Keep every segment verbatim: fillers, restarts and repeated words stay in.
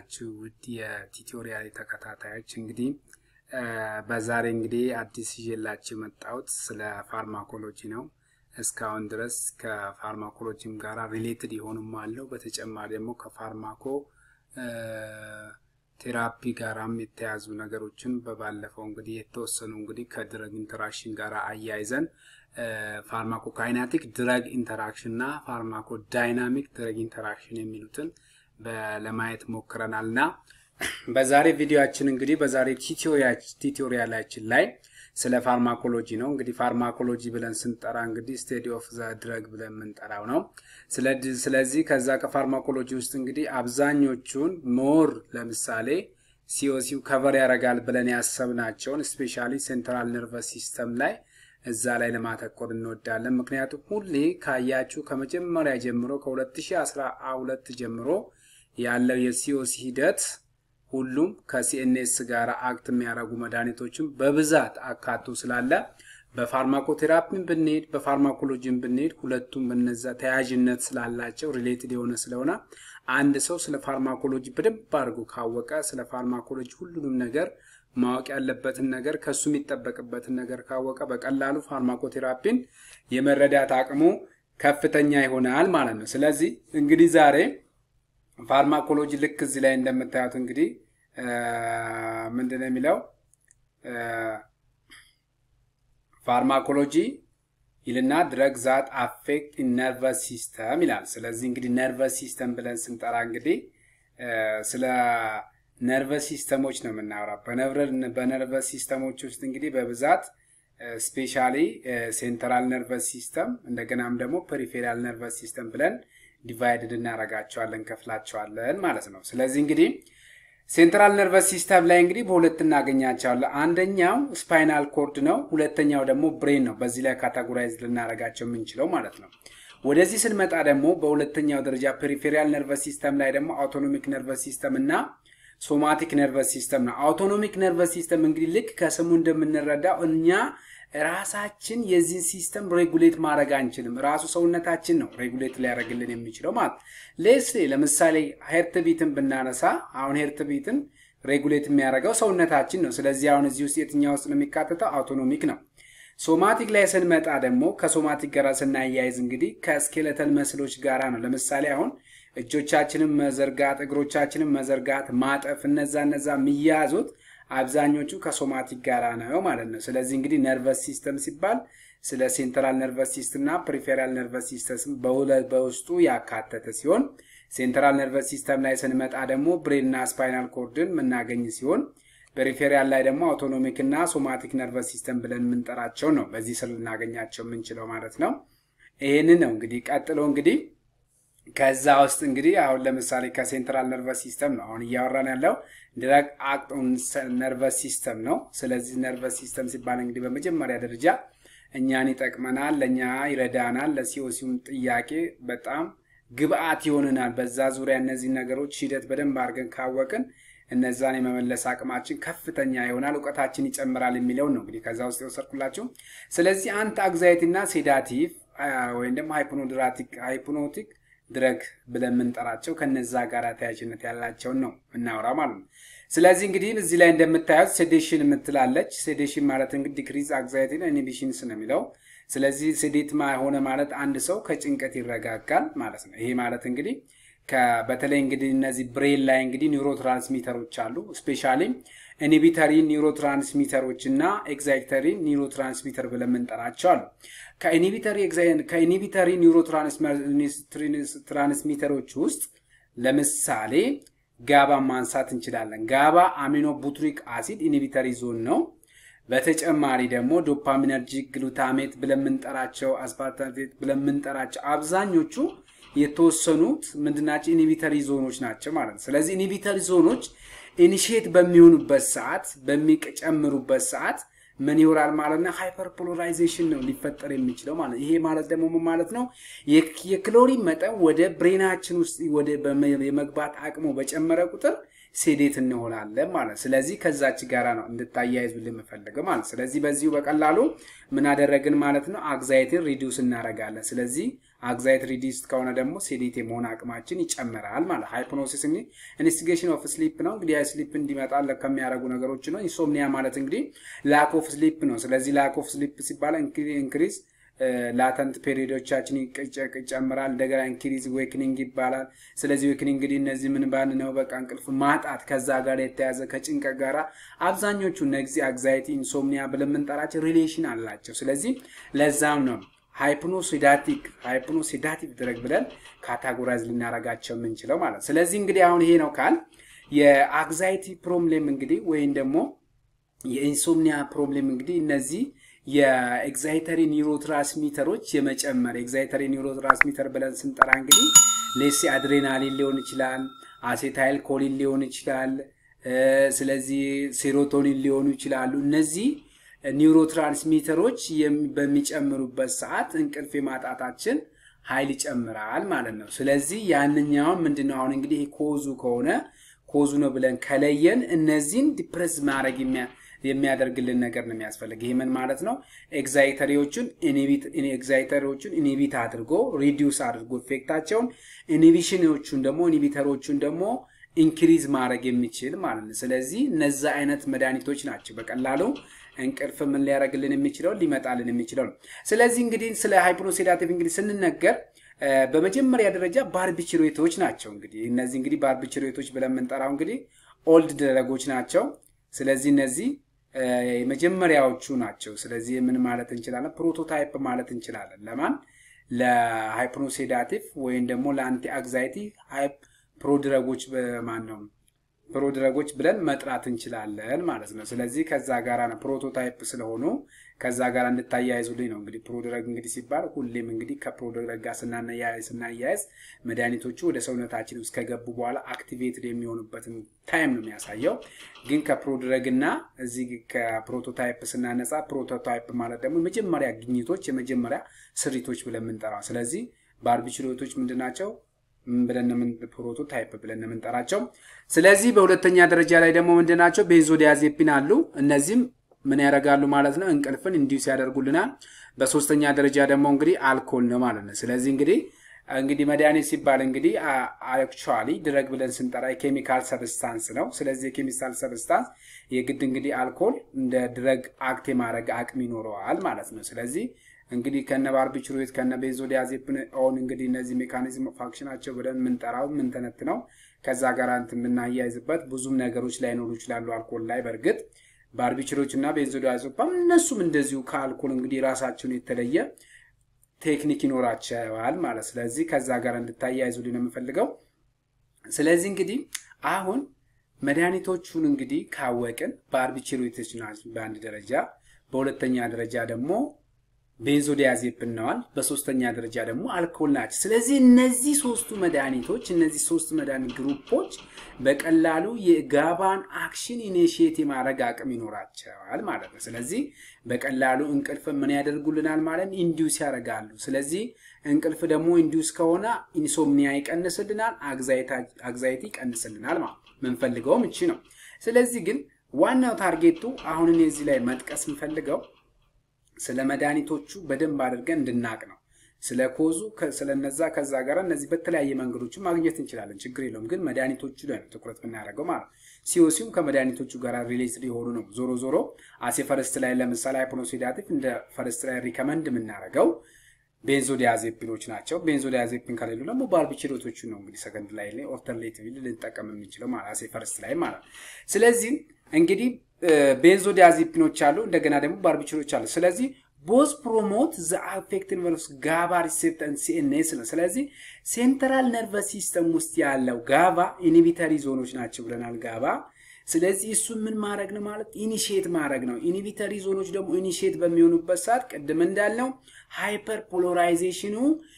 እንደምናላችሁ ውድ የቲዩቶሪያል ተከታታዮች እንግዲህ በዛሬ እንግዲህ አዲስ ይዤላችሁ መጣሁት ስለ ፋርማኮሎጂ ነው። እስካሁን ድረስ ከፋርማኮሎጂም ጋር ሪሌትድ ይሆኑም አለው በተጨማሪ ደግሞ ከፋርማኮ ቴራፒ ጋራም የተያዙ ነገሮችን በባለፈው እንግዲህ የተወሰኑ እንግዲህ ከድረግ ኢንተራክሽን ጋራ አያይዘን ፋርማኮካይናቲክ ድረግ ኢንተራክሽን እና ፋርማኮ ዳይናሚክ ድረግ ኢንተራክሽን የሚሉትን ለማየት ሞክረናልና በዛሬ ቪዲዮአችን እንግዲህ በዛሬ ቲዩቶሪያላችን ላይ ስለ ፋርማኮሎጂ ነው። እንግዲህ ፋርማኮሎጂ ብለን ስንጠራ እንግዲህ ስቴዲ ኦፍ ዘ ድረግ ብለን ምንጠራው ነው። ስለዚህ ስለዚህ ከዛ ከፋርማኮሎጂ ውስጥ እንግዲህ አብዛኞቹን ሞር ለምሳሌ ሲኦሲው ከቨር ያረጋል ብለን ያሰብናቸውን ስፔሻሊ ሴንትራል ነርቨስ ሲስተም ላይ እዛ ላይ ለማተኮር እንወዳለን። ምክንያቱም ሁሌ ካያችሁ ከመጀመሪያ ጀምሮ ከ2012 ጀምሮ ያለው የሲኦሲ ሂደት ሁሉም ከሲኤንኤስ ጋር አክት የሚያደርጉ መድኃኒቶችን በብዛት አካቶ ስላለ በፋርማኮቴራፒም ብንሄድ በፋርማኮሎጂም ብንሄድ ሁለቱም በነዛ ተያያዥነት ስላላቸው ሪሌትድ የሆነ ስለሆነ አንድ ሰው ስለ ፋርማኮሎጂ በደንብ አድርጎ ካወቀ ስለ ፋርማኮሎጂ ሁሉንም ነገር ማወቅ ያለበትን ነገር ከሱ የሚጠበቅበትን ነገር ካወቀ በቀላሉ ፋርማኮቴራፒን የመረዳት አቅሙ ከፍተኛ ይሆናል ማለት ነው። ስለዚህ እንግዲህ ዛሬ ፋርማኮሎጂ ልክ እዚህ ላይ እንደምታዩት እንግዲህ ምንድነው የሚለው ፋርማኮሎጂ ይልና ድረግ ዛት አፌክት ነርቨስ ሲስተም ይላል። ስለዚህ እንግዲህ ነርቨስ ሲስተም ብለን ስንጠራ እንግዲህ ስለ ነርቨስ ሲስተሞች ነው የምናወራው። በነርቨስ ሲስተሞች ውስጥ እንግዲህ በብዛት ስፔሻሊ ሴንትራል ነርቨስ ሲስተም እንደገናም ደግሞ ፔሪፌራል ነርቨስ ሲስተም ብለን ዲቫይድድ እናረጋቸዋለን ከፍላቸዋለን ማለት ነው። ስለዚህ እንግዲህ ሴንትራል ነርቨስ ሲስተም ላይ እንግዲህ በሁለት እናገኛቸዋለን። አንደኛው ስፓይናል ኮርድ ነው፣ ሁለተኛው ደግሞ ብሬን ነው። በዚህ ላይ ካታጎራይዝ ልናረጋቸው የምንችለው ማለት ነው። ወደዚህ ስንመጣ ደግሞ በሁለተኛው ደረጃ ፔሪፌራል ነርቨስ ሲስተም ላይ ደግሞ አውቶኖሚክ ነርቨስ ሲስተም እና ሶማቲክ ነርቨስ ሲስተም ነው። አውቶኖሚክ ነርቨስ ሲስተም እንግዲህ ልክ ከስሙ እንደምንረዳው እኛ ራሳችን የዚህ ሲስተም ሬጉሌት ማድረግ አንችልም። ራሱ ሰውነታችን ነው ሬጉሌት ሊያደርግልን የሚችለው ማለት ሌስ ለምሳሌ ሄርት ቢትን ብናነሳ አሁን ሄርት ቢትን ሬጉሌት የሚያደርገው ሰውነታችን ነው። ስለዚህ አሁን እዚህ ውስጥ የትኛው ውስጥ ነው የሚካተተው? አውቶኖሚክ ነው። ሶማቲክ ላይ ስንመጣ ደግሞ ከሶማቲክ ጋር ስናያይዝ እንግዲህ ከስኬለተል መስሎች ጋራ ነው። ለምሳሌ አሁን እጆቻችንን መዘርጋት እግሮቻችንን መዘርጋት ማጠፍ እነዛ እነዛ የሚያዙት አብዛኞቹ ከሶማቲክ ጋራ ነው ማለት ነው። ስለዚህ እንግዲህ ነርቨስ ሲስተም ሲባል ስለ ሴንትራል ነርቨስ ሲስተም እና ፔሪፌራል ነርቨስ ሲስተም በውስጡ ያካተተ ሲሆን ሴንትራል ነርቨስ ሲስተም ላይ ስንመጣ ደግሞ ብሬን እና ስፓይናል ኮርድን የምናገኝ ሲሆን ፔሪፌራል ላይ ደግሞ አውቶኖሚክ እና ሶማቲክ ነርቨስ ሲስተም ብለን የምንጠራቸው ነው። በዚህ ስር ልናገኛቸው የምንችለው ማለት ነው። ይሄንን ነው እንግዲህ ቀጥሎ እንግዲህ ከዛ ውስጥ እንግዲህ አሁን ለምሳሌ ከሴንትራል ነርቨስ ሲስተም ነው አሁን እያወራን ያለው ድረግ አክት ኦን ነርቨስ ሲስተም ነው። ስለዚህ ነርቨስ ሲስተም ሲባል እንግዲህ በመጀመሪያ ደረጃ እኛን ይጠቅመናል፣ ለኛ ይረዳናል፣ ለሲኦሲውን ጥያቄ በጣም ግብአት ይሆነናል። በዛ ዙሪያ እነዚህ ነገሮች ሂደት በደንብ አድርገን ካወቅን እነዛን የመመለስ አቅማችን ከፍተኛ ይሆናል፣ ዕውቀታችን ይጨምራል የሚለው ነው እንግዲህ ከዛ ውስጥ የወሰድኩላችሁ። ስለዚህ አንት አንግዛይቲ እና ሴዳቲቭ ወይም ደግሞ ሃይፕኖዲራቲክ ሃይፕኖቲክ ድረግ ብለን ምንጠራቸው ከነዛ ጋር ተያያዥነት ያላቸው ነው እናውራ ማለት ነው። ስለዚህ እንግዲህ እዚህ ላይ እንደምታዩት ሴዴሽን የምትላለች። ሴዴሽን ማለት እንግዲህ ዲክሪዝ አንግዛይቲ እና ኢንሂቢሽንስ ነው የሚለው። ስለዚህ ሴዴት ሆነ ማለት አንድ ሰው ከጭንቀት ይረጋጋል ማለት ነው። ይሄ ማለት እንግዲህ በተለይ እንግዲህ እነዚህ ብሬን ላይ እንግዲህ ኒውሮትራንስሚተሮች አሉ። ስፔሻሊ ኢንሂቢተሪ ኒውሮትራንስሚተሮች እና ኤግዛይተሪ ኒውሮትራንስሚተር ብለን ምንጠራቸው አሉ። ከኢንሂቢተሪ ኤግዛይን ከኢንሂቢተሪ ኒውሮትራንስሚተሮች ውስጥ ለምሳሌ ጋባ ማንሳት እንችላለን። ጋባ አሚኖ ቡትሪክ አሲድ ኢንሂቢተሪ ዞን ነው። በተጨማሪ ደግሞ ዶፓሚነርጂክ ግሉታሜት ብለን ምንጠራቸው አስፓርታሜት ብለን ምንጠራቸው አብዛኞቹ የተወሰኑት ምንድናቸው? ኢንሂቢተሪ ዞኖች ናቸው ማለት ነው። ስለዚህ ኢንሂቢተሪ ዞኖች ኢኒሺየት በሚሆኑበት ሰዓት በሚጨምሩበት ሰዓት ምን ይሆናል ማለት ነው? ሃይፐርፖላራይዜሽን ነው ሊፈጠር የሚችለው ማለት። ይሄ ማለት ደግሞ ምን ማለት ነው? የክሎሪን መጠን ወደ ብሬናችን ውስጥ ወደ የመግባት አቅሙ በጨመረ ቁጥር ሴዴት እንሆናለን ማለት ስለዚህ ከዛች ጋራ ነው እንድታያይዙልን መፈልገው ማለት ስለዚህ በዚሁ በቀላሉ ምን አደረግን ማለት ነው አንግዛይቲን ሪዲዩስ እናረጋለን ስለዚህ አንግዛይቲ ሪዲዩስ ከሆነ ደግሞ ሴዴት የመሆን አቅማችን ይጨምራል ማለት ሃይፕኖሲስ እንግዲህ ኢንቨስቲጌሽን ኦፍ ስሊፕ ነው እንግዲህ ስሊፕ እንዲመጣ ለከሚያረጉ ነገሮች ነው ኢንሶምኒያ ማለት እንግዲህ ላክ ኦፍ ስሊፕ ነው ስለዚህ ላክ ኦፍ ስሊፕ ሲባል ኢንክሪዝ ላተንት ፔሪዶቻችን ይጨምራል እንደገና ኢንክሪዝ ዌክኒንግ ይባላል ስለዚህ ዌክኒንግ እንግዲህ እነዚህ ምን ባል ነው በቃ እንቅልፍ ማጣት ከዛ ጋር የተያዘ ከጭንቀት ጋር አብዛኞቹ ነዚህ አንግዛይቲ ኢንሶምኒያ ብለን ምንጠራቸው ሪሌሽን አላቸው ስለዚህ ለዛም ነው ሃይፕኖሲዳቲክ ሃይፕኖሲዳቲክ ድረግ ብለን ካታጎራይዝ ልናረጋቸው ምንችለው ማለት ስለዚህ እንግዲህ አሁን ይሄ ነው ካል የአንግዛይቲ ፕሮብሌም እንግዲህ ወይን ደግሞ የኢንሶምኒያ ፕሮብሌም እንግዲህ እነዚህ የኤግዛይተሪ ኒውሮትራንስሚተሮች የመጨመር ኤግዛይተሪ ኒውሮትራንስሚተር ብለን ስንጠራ እንግዲህ ሌሲ አድሬናሊን ሊሆን ይችላል አሴታይል ኮሊን ሊሆን ይችላል ስለዚህ ሴሮቶኒን ሊሆኑ ይችላሉ እነዚህ ኒውሮትራንስሚተሮች በሚጨምሩበት ሰዓት እንቅልፍ የማጣታችን ኃይል ይጨምራል ማለት ነው ስለዚህ ያንኛው ምንድነው አሁን እንግዲህ ኮዙ ከሆነ ኮዙ ነው ብለን ከለየን እነዚህን ዲፕረስ ማድረግ የሚያ የሚያደርግልን ነገር ነው የሚያስፈልግ ይሄ ምን ማለት ነው ኤግዛይተሪዎችን ኢኒቢት ኤግዛይተሪዎችን ኢኒቢት አድርጎ ሪዲዩስ አድርጎ ኢፌክታቸውን ኢኒቢሽኖቹን ደግሞ ኢኒቢተሮቹን ደግሞ ኢንክሪዝ ማድረግ የሚችል ማለት ነው ስለዚህ እነዛ አይነት መድኃኒቶች ናቸው በቀላሉ እንቅልፍ ምን ሊያረግልን የሚችለው ሊመጣልን የሚችለው ስለዚህ እንግዲህ ስለ ሃይፕኖሲዳቲቭ እንግዲህ ስንነገር በመጀመሪያ ደረጃ ባርቢቹሬቶች ናቸው እንግዲህ እነዚህ እንግዲህ ባርቢቹሬቶች ብለን ምንጠራው እንግዲህ ኦልድ ድረጎች ናቸው ስለዚህ እነዚህ የመጀመሪያዎቹ ናቸው ስለዚህ ምን ማለት እንችላለን ፕሮቶታይፕ ማለት እንችላለን ለማን ለሃይፕኖሲዳቲቭ ወይን ደግሞ ለአንቲ አንግዛይቲ ሃይፕ ፕሮድረጎች በማን ነው ፕሮድረጎች ብለን መጥራት እንችላለን ማለት ነው ስለዚህ ከዛ ጋራ ነው ፕሮቶታይፕ ስለሆኑ ከዛ ጋራ እንድታያይዙልኝ ነው እንግዲህ ፕሮድረግ እንግዲህ ሲባል ሁሌም እንግዲህ ከፕሮድረግ ጋር ስናያይዝ ስናያይዝ መድኃኒቶቹ ወደ ሰውነታችን ውስጥ ከገቡ በኋላ አክቲቬትድ የሚሆኑበትን ታይም ነው የሚያሳየው ግን ከፕሮድረግና እዚህ ከፕሮቶታይፕ ስናነጻ ፕሮቶታይፕ ማለት ደግሞ መጀመሪያ ግኝቶች የመጀመሪያ ስሪቶች ብለን ምንጠራው ስለዚህ ባርቢቹሬቶች ምንድናቸው ብለን ምን ፕሮቶታይፕ ብለን ምንጠራቸው ስለዚህ በሁለተኛ ደረጃ ላይ ደግሞ ምንድናቸው ቤንዞዲያዜፒን አሉ እነዚህም ምን ያረጋሉ ማለት ነው እንቅልፍን ኢንዲዩስ ያደርጉልናል በሶስተኛ ደረጃ ደግሞ እንግዲህ አልኮል ነው ማለት ነው ስለዚህ እንግዲህ እንግዲህ መድኃኒት ሲባል እንግዲህ አክቹአሊ ድረግ ብለን ስንጠራ ኬሚካል ሰብስታንስ ነው ስለዚህ ኬሚካል ሰብስታንስ የግድ እንግዲህ አልኮል እንደ ድረግ አክት የማድረግ አቅም ይኖረዋል ማለት ነው ስለዚህ እንግዲህ ከነ ባርቢቹሬት ከነ ቤንዞዲያዜፒን ኦን እንግዲህ እነዚህ ሜካኒዝም ፋንክሽናቸው ብለን ምንጠራው ምን ተነትነው ከዛ ጋር አንተ ምናያይዝበት ብዙም ነገሮች ላይ ኖሩ ይችላሉ አልኮል ላይ በርግጥ ባርቢቹሬት እና ቤንዞዲያዜፒን እነሱም እንደዚሁ ከአልኮል እንግዲህ ራሳቸውን የተለየ ቴክኒክ ይኖራቸዋል ማለት ስለዚህ ከዛ ጋር እንድታያይዙልኝ ነው የምፈልገው ስለዚህ እንግዲህ አሁን መድኃኒቶቹን እንግዲህ ካወቅን ባርቢቹሬቶች ናቸው በአንድ ደረጃ በሁለተኛ ደረጃ ደግሞ ቤንዞዲያዜፒን ነው በሶስተኛ ደረጃ ደግሞ አልኮል ናቸው ስለዚህ እነዚህ ሶስቱ መድኃኒቶች እነዚህ ሶስት መድኃኒት ግሩፖች በቀላሉ የጋባን አክሽን ኢኒሺየት የማድረግ አቅም ይኖራቸዋል ማለት ነው ስለዚህ በቀላሉ እንቅልፍ ምን ያደርጉልናል ማለት ኢንዲዩስ ያደርጋሉ ስለዚህ እንቅልፍ ደግሞ ኢንዲዩስ ከሆነ ኢንሶምኒያ ይቀንስልናል አንግዛይቲ ይቀንስልናል ማለት ምን ፈልገውም እቺ ነው ስለዚህ ግን ዋናው ታርጌቱ አሁን እዚህ ላይ መጥቀስ እንፈልገው ስለ መድኃኒቶቹ በደንብ አድርገን እንድናቅ ነው ስለ ኮዙ ስለነዛ ከዛ ጋር እነዚህ በተለያየ መንገዶች ማግኘት እንችላለን ችግር የለውም ግን መድኃኒቶቹ ላይ ትኩረት ብናደርገው ማለት ሲኦሲም ከመድኃኒቶቹ ጋር ሪሌትድ የሆኑ ነው ዞሮ ዞሮ አሴ ፈርስት ላይ ለምሳሌ ሃይፕኖሲዳቲቭ እንደ ፈርስት ላይ ሪከመንድ የምናደርገው ቤንዞዲያዜፒኖች ናቸው ቤንዞዲያዜፒን ካለሉ ደግሞ ባርቢቹሬቶቹ ነው እንግዲህ ሰከንድ ላይ ላይ ኦልተርኔቲቭሊ ልንጠቀም የምንችለው ማለት አሴ ፈርስት ላይ ማለት ስለዚህ እንግዲህ ቤንዞዲያዜፒኖች አሉ እንደገና ደግሞ ባርቢቹሬቶች አሉ ስለዚህ both promote the affected nerves GABA receptor and C N S ነው ስለዚህ ሴንትራል ነርቨስ ሲስተም ውስጥ ያለው ጋባ ኢኒቢተሪ ዞኖች ናቸው ብለናል ጋባ ስለዚህ እሱ ምን ማድረግ ነው ማለት ኢኒሺየት ማድረግ ነው ኢኒቢተሪ ዞኖች ደግሞ ኢኒሺየት በሚሆኑበት ሰዓት ቀደም እንዳልነው ሃይፐር ፖላራይዜሽኑ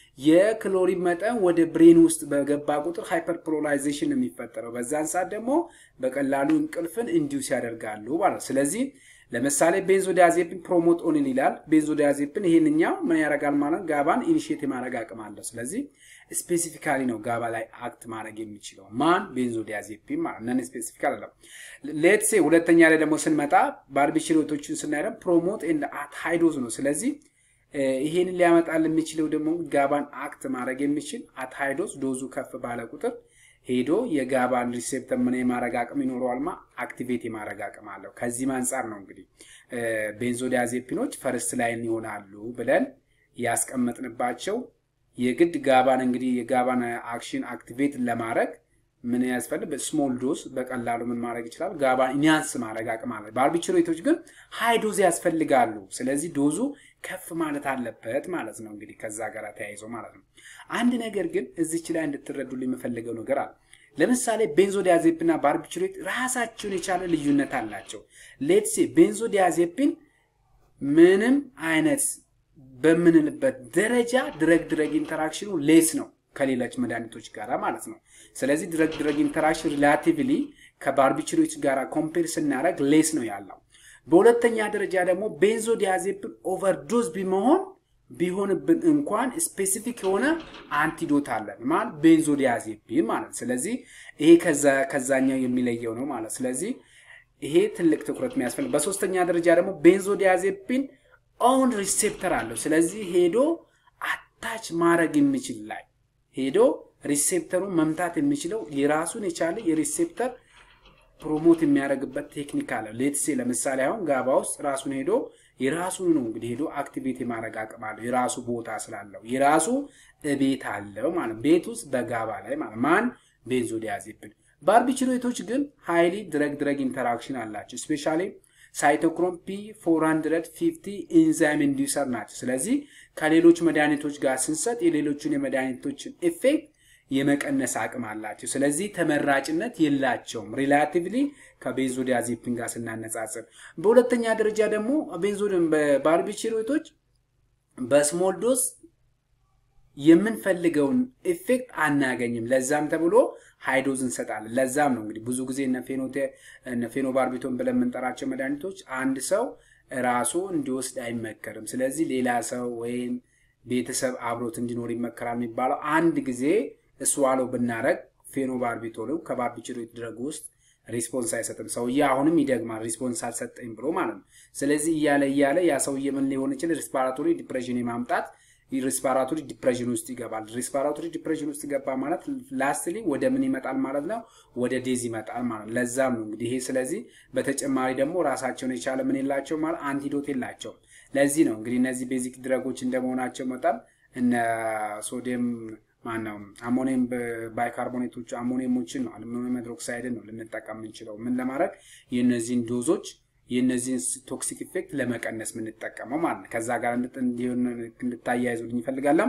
የክሎሪን መጠን ወደ ብሬን ውስጥ በገባ ቁጥር ሃይፐር ፖላራይዜሽን ነው የሚፈጠረው በዛን ሰዓት ደግሞ በቀላሉ እንቅልፍን ኢንዲዩስ ያደርጋሉ ማለት ስለዚህ ለምሳሌ ቤንዞዲያዜፒን ፕሮሞት ኦን ይላል ቤንዞዲያዜፒን ይሄንኛው ምን ያረጋል ማለት ጋባን ኢኒሺየት ማድረግ አቅም አለው ስለዚህ ስፔሲፊካሊ ነው ጋባ ላይ አክት ማድረግ የሚችለው ማን ቤንዞዲያዜፒን ማለት ነን ስፔሲፊክ አይደለም ሌትስ ሴ ሁለተኛ ላይ ደግሞ ስንመጣ ባርቢችሬቶችን ስናየው ፕሮሞት ኤንድ አት ሃይ ዶዝ ነው ስለዚህ ይሄን ሊያመጣል የሚችለው ደግሞ ጋባን አክት ማድረግ የሚችል አት ሃይ ዶዝ ዶዙ ከፍ ባለ ቁጥር ሄዶ የጋባን ሪሴፕተር ምን የማረግ አቅም ይኖረዋልማ አክቲቬት የማረግ አቅም አለው ከዚህ ማንጻር ነው እንግዲህ ቤንዞዲያዜፒኖች ፈርስት ላይን ይሆናሉ ብለን ያስቀመጥንባቸው የግድ ጋባን እንግዲህ የጋባን አክሽን አክቲቬት ለማድረግ ምን ያስፈልግ ስሞል ዶዝ በቀላሉ ምን ማድረግ ይችላል ጋባን ኢንሃንስ ማድረግ አቅም አለው ባርቢችሬቶች ግን ሃይ ዶዝ ያስፈልጋሉ ስለዚህ ዶዙ ከፍ ማለት አለበት ማለት ነው እንግዲህ ከዛ ጋር ተያይዞ ማለት ነው አንድ ነገር ግን እዚች ላይ እንድትረዱልኝ የምፈልገው ነገር አለ ለምሳሌ ቤንዞዲያዜፒንና ባርቢችሬት ራሳቸውን የቻለ ልዩነት አላቸው ሌትስ ሴ ቤንዞዲያዜፒን ምንም አይነት በምንልበት ደረጃ ድረግ ድረግ ኢንተራክሽኑ ሌስ ነው ከሌሎች መድኃኒቶች ጋር ማለት ነው ስለዚህ ድረግ ድረግ ኢንተራክሽን ሪላቲቭሊ ከባርቢችሬት ጋር ኮምፔር ስናደርግ ሌስ ነው ያለው በሁለተኛ ደረጃ ደግሞ ቤንዞዲያዜፒን ኦቨርዶዝ ቢሆን ቢሆንብን እንኳን ስፔሲፊክ የሆነ አንቲዶት አለን ማለት ቤንዞዲያዜፒን ማለት ስለዚህ ይሄ ከዛ ከዛኛው የሚለየው ነው ማለት ስለዚህ ይሄ ትልቅ ትኩረት የሚያስፈልግ በሶስተኛ ደረጃ ደግሞ ቤንዞዲያዜፒን ኦን ሪሴፕተር አለው ስለዚህ ሄዶ አታች ማድረግ የሚችል ላይ ሄዶ ሪሴፕተሩን መምታት የሚችለው የራሱን የቻለ የሪሴፕተር ፕሮሞት የሚያደርግበት ቴክኒክ አለ ሌትስ ሴ ለምሳሌ አሁን ጋባ ውስጥ ራሱን ሄዶ የራሱን ነው እንግዲህ ሄዶ አክቲቬት የማድረግ አቅም አለው የራሱ ቦታ ስላለው የራሱ ቤት አለው ማለት ቤት ውስጥ በጋባ ላይ ማለት ማን ቤንዞዲያዜፒን ባርቢችሬቶች ግን ሃይሊ ድረግ ድረግ ኢንተራክሽን አላቸው ስፔሻሊ ሳይቶክሮም ፒ four fifty ኢንዛይም ኢንዲዩሰር ናቸው ስለዚህ ከሌሎች መድኃኒቶች ጋር ስንሰጥ የሌሎችን የመድኃኒቶችን ኢፌክት የመቀነስ አቅም አላቸው ስለዚህ ተመራጭነት የላቸውም ሪላቲቭሊ ከቤንዞዲያዜፒን ጋር ስናነጻጽር በሁለተኛ ደረጃ ደግሞ ቤንዞዲን በባርቢችሬቶች በስሞል ዶዝ የምንፈልገውን ኢፌክት አናገኝም ለዛም ተብሎ ሃይ ዶዝ እንሰጣለን ለዛም ነው እንግዲህ ብዙ ጊዜ እነ ፌኖቴ እነ ፌኖባርቢቶን ብለን የምንጠራቸው መድኃኒቶች አንድ ሰው ራሱ እንዲወስድ አይመከርም ስለዚህ ሌላ ሰው ወይም ቤተሰብ አብሮት እንዲኖር ይመከራል የሚባለው አንድ ጊዜ ስዋሎ ብናረግ ፌኖባርቢቶን ከባርቢችሬት ድረግ ውስጥ ሪስፖንስ አይሰጥም ሰውዬ አሁንም ይደግማል ሪስፖንስ አልሰጠኝ ብሎ ማለት ነው ስለዚህ ይያለ ይያለ ያ ሰውዬ ምን ሊሆን ይችላል ሪስፓራቶሪ ዲፕሬሽን የማምጣት ሪስፓራቶሪ ዲፕሬሽን ውስጥ ይገባል ሪስፓራቶሪ ዲፕሬሽን ውስጥ ገባ ማለት ላስትሊ ወደ ምን ይመጣል ማለት ነው ወደ ዴዝ ይመጣል ማለት ለዛም ነው እንግዲህ ይሄ ስለዚህ በተጨማሪ ደግሞ ራሳቸውን የቻለ ምን ይላቸው ማለት አንቲዶት ይላቸው ለዚህ ነው እንግዲህ እነዚህ ቤዚክ ድረጎች እንደመሆናቸው መጣል እነ ሶዲየም ማናው አሞኒየም ባይካርቦኔቶች አሞኒየሞችን ነው አሉሚኒየም ሃይድሮክሳይድ ነው ልንጠቀም እንችላለን ምን ለማድረግ የነዚህን ዶዞች የነዚህን ቶክሲክ ኢፌክት ለመቀነስ ምን እንጠቀመው ማለት ከዛ ጋር እንዲሆን እንድታያይዙልኝ ይፈልጋለሁ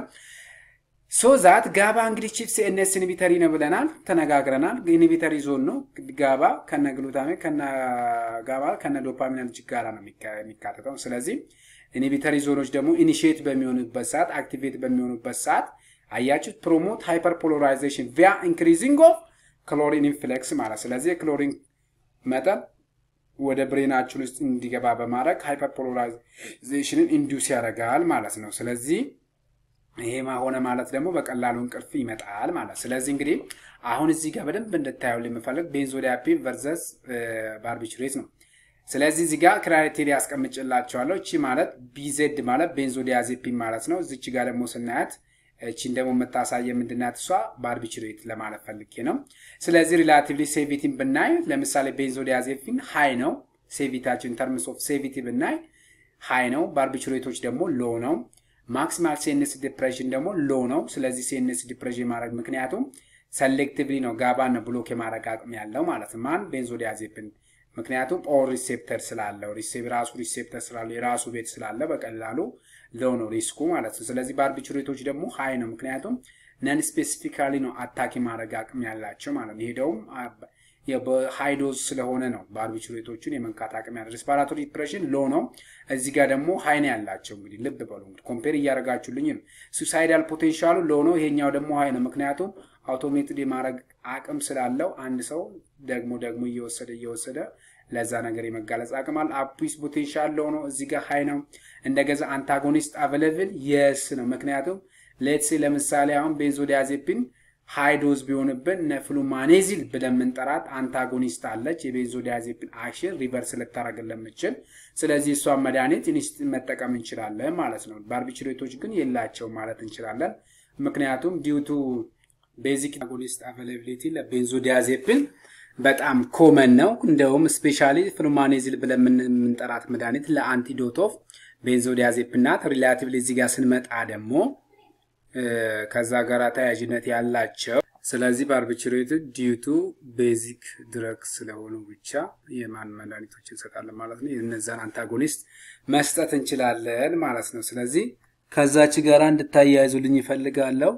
ሶ ዛት ጋባ እንግዲህ ቺፍ ሲኤንኤስ ኢንሂቢተሪ ነው ብለናል ተነጋግረናል ኢንሂቢተሪ ዞን ነው ጋባ ከነ ግሉታሜ ከነ ጋባ ከነ ዶፓሚነርጂክ ጋር ነው የሚካተተው ስለዚህ ኢንሂቢተሪ ዞኖች ደግሞ ኢኒሺየት በሚሆኑበት ሰዓት አክቲቬት በሚሆኑበት ሰዓት አያችሁ ፕሮሞት ሃይፐርፖላራይዜሽን ቪያ ኢንክሪዚንግ ኦፍ ክሎሪን ኢንፍሌክስ ማለት ስለዚህ ክሎሪን መጠን ወደ ብሬናችን ውስጥ እንዲገባ በማድረግ ሃይፐርፖላራይዜሽንን ኢንዱስ ያደርጋል ማለት ነው ስለዚህ ይሄ ማሆነ ማለት ደግሞ በቀላሉ እንቅልፍ ይመጣል ማለት ስለዚህ እንግዲህ አሁን እዚህ ጋር በደንብ እንድታዩልኝ የምፈልግ ቤንዞዲያዜፒን ቨርሰስ ባርቢችሬት ነው ስለዚህ እዚህ ጋር ክራይቴሪያ አስቀምጬላችኋለሁ እቺ ማለት ቢዜድ ማለት ቤንዞዲያዜፒን ማለት ነው እዚች ጋር ደግሞ ስናያት እቺን ደግሞ መታሳየ ምንድናት እሷ ባርቢችሬት ለማለት ፈልጌ ነው ስለዚህ ሪላቲቭሊ ሴቪቲን ብናይ ለምሳሌ ቤንዞዲያዜፒን ሃይ ነው ሴቪታችን ተርምስ ኦፍ ሴቪቲ ብናይ ሃይ ነው ባርቢችሬቶች ደግሞ ሎ ነው ማክሲማል ሲኤንኤስ ዲፕሬሽን ደግሞ ሎ ነው ስለዚህ ሲኤንኤስ ዲፕሬሽን ማድረግ ምክንያቱም ሴሌክቲቭሊ ነው ጋባን ብሎክ የማድረግ አቅም ያለው ማለት ማን ቤንዞዲያዜፒን ምክንያቱም ኦል ሪሴፕተር ስላለው ሪሴፕተር ራሱ ሪሴፕተር ስላለው የራሱ ቤት ስላለው በቀላሉ ሎ ነው ሪስኩ ማለት ነው ስለዚህ ባርቢችሬቶች ደግሞ ሃይ ነው ምክንያቱም ነን ስፔሲፊካሊ ነው አታክ ማድረግ አቅም ያላቸው ማለት ነው ሄደውም የሃይ ዶዝ ስለሆነ ነው ባርቢችሬቶችን የመንካት አቅም ያለው ሪስፓራቶሪ ዲፕሬሽን ሎ ነው እዚህ ጋር ደግሞ ሃይ ነው ያላቸው እንግዲህ ልብ በሉ ኮምፔር ያደርጋችሁልኝ ነው ሱሳይዳል ፖቴንሻሉ ሎ ነው ይሄኛው ደግሞ ሃይ ነው ምክንያቱም አውቶሜትድ የማድረግ አቅም ስላለው አንድ ሰው ደግሞ ደግሞ እየወሰደ እየወሰደ ለዛ ነገር የመጋለጽ አቅማል አፑስ ፖቴንሻል ሆኖ እዚህ ጋር ሃይ ነው እንደገዛ አንታጎኒስት አቬሌብል yes ነው ምክንያቱም ሌትስ ሲ ለምሳሌ አሁን ቤንዞዲያዜፒን ሃይ ዶዝ ቢሆንብን ነፍሉማኔዚል ብለን ምንጠራት አንታጎኒስት አለች የቤንዞዲያዜፒን አክሽን ሪቨርስ ልታረግልን የምትችል ስለዚህ እሷ መድኃኒት ኢንስት መጠቀም እንችላለን ማለት ነው ባርቢቱሬቶች ግን የላቸው ማለት እንችላለን ምክንያቱም ዲው ቱ ቤዚክ አንታጎኒስት አቬሌቢሊቲ ለቤንዞዲያዜፒን በጣም ኮመን ነው እንደውም ስፔሻሊ ፍሉማኔዚል ብለን ምንጠራት መድኃኒት ለአንቲዶት ኦፍ ቤንዞዲያዜፒን ናት ሪላቲቭሊ እዚህ ጋር ስንመጣ ደግሞ ከዛ ጋር ታያጅነት ያላቸው ስለዚህ ባርቢቱሬትድ ዲው ቱ ቤዚክ ድረግስ ስለሆኑ ብቻ የማን መድኃኒቶችን እንሰጣለን ማለት ነው የነዛን አንታጎኒስት መስጠት እንችላለን ማለት ነው ስለዚህ ከዛች ጋር እንድታያይዙልኝ ይፈልጋለሁ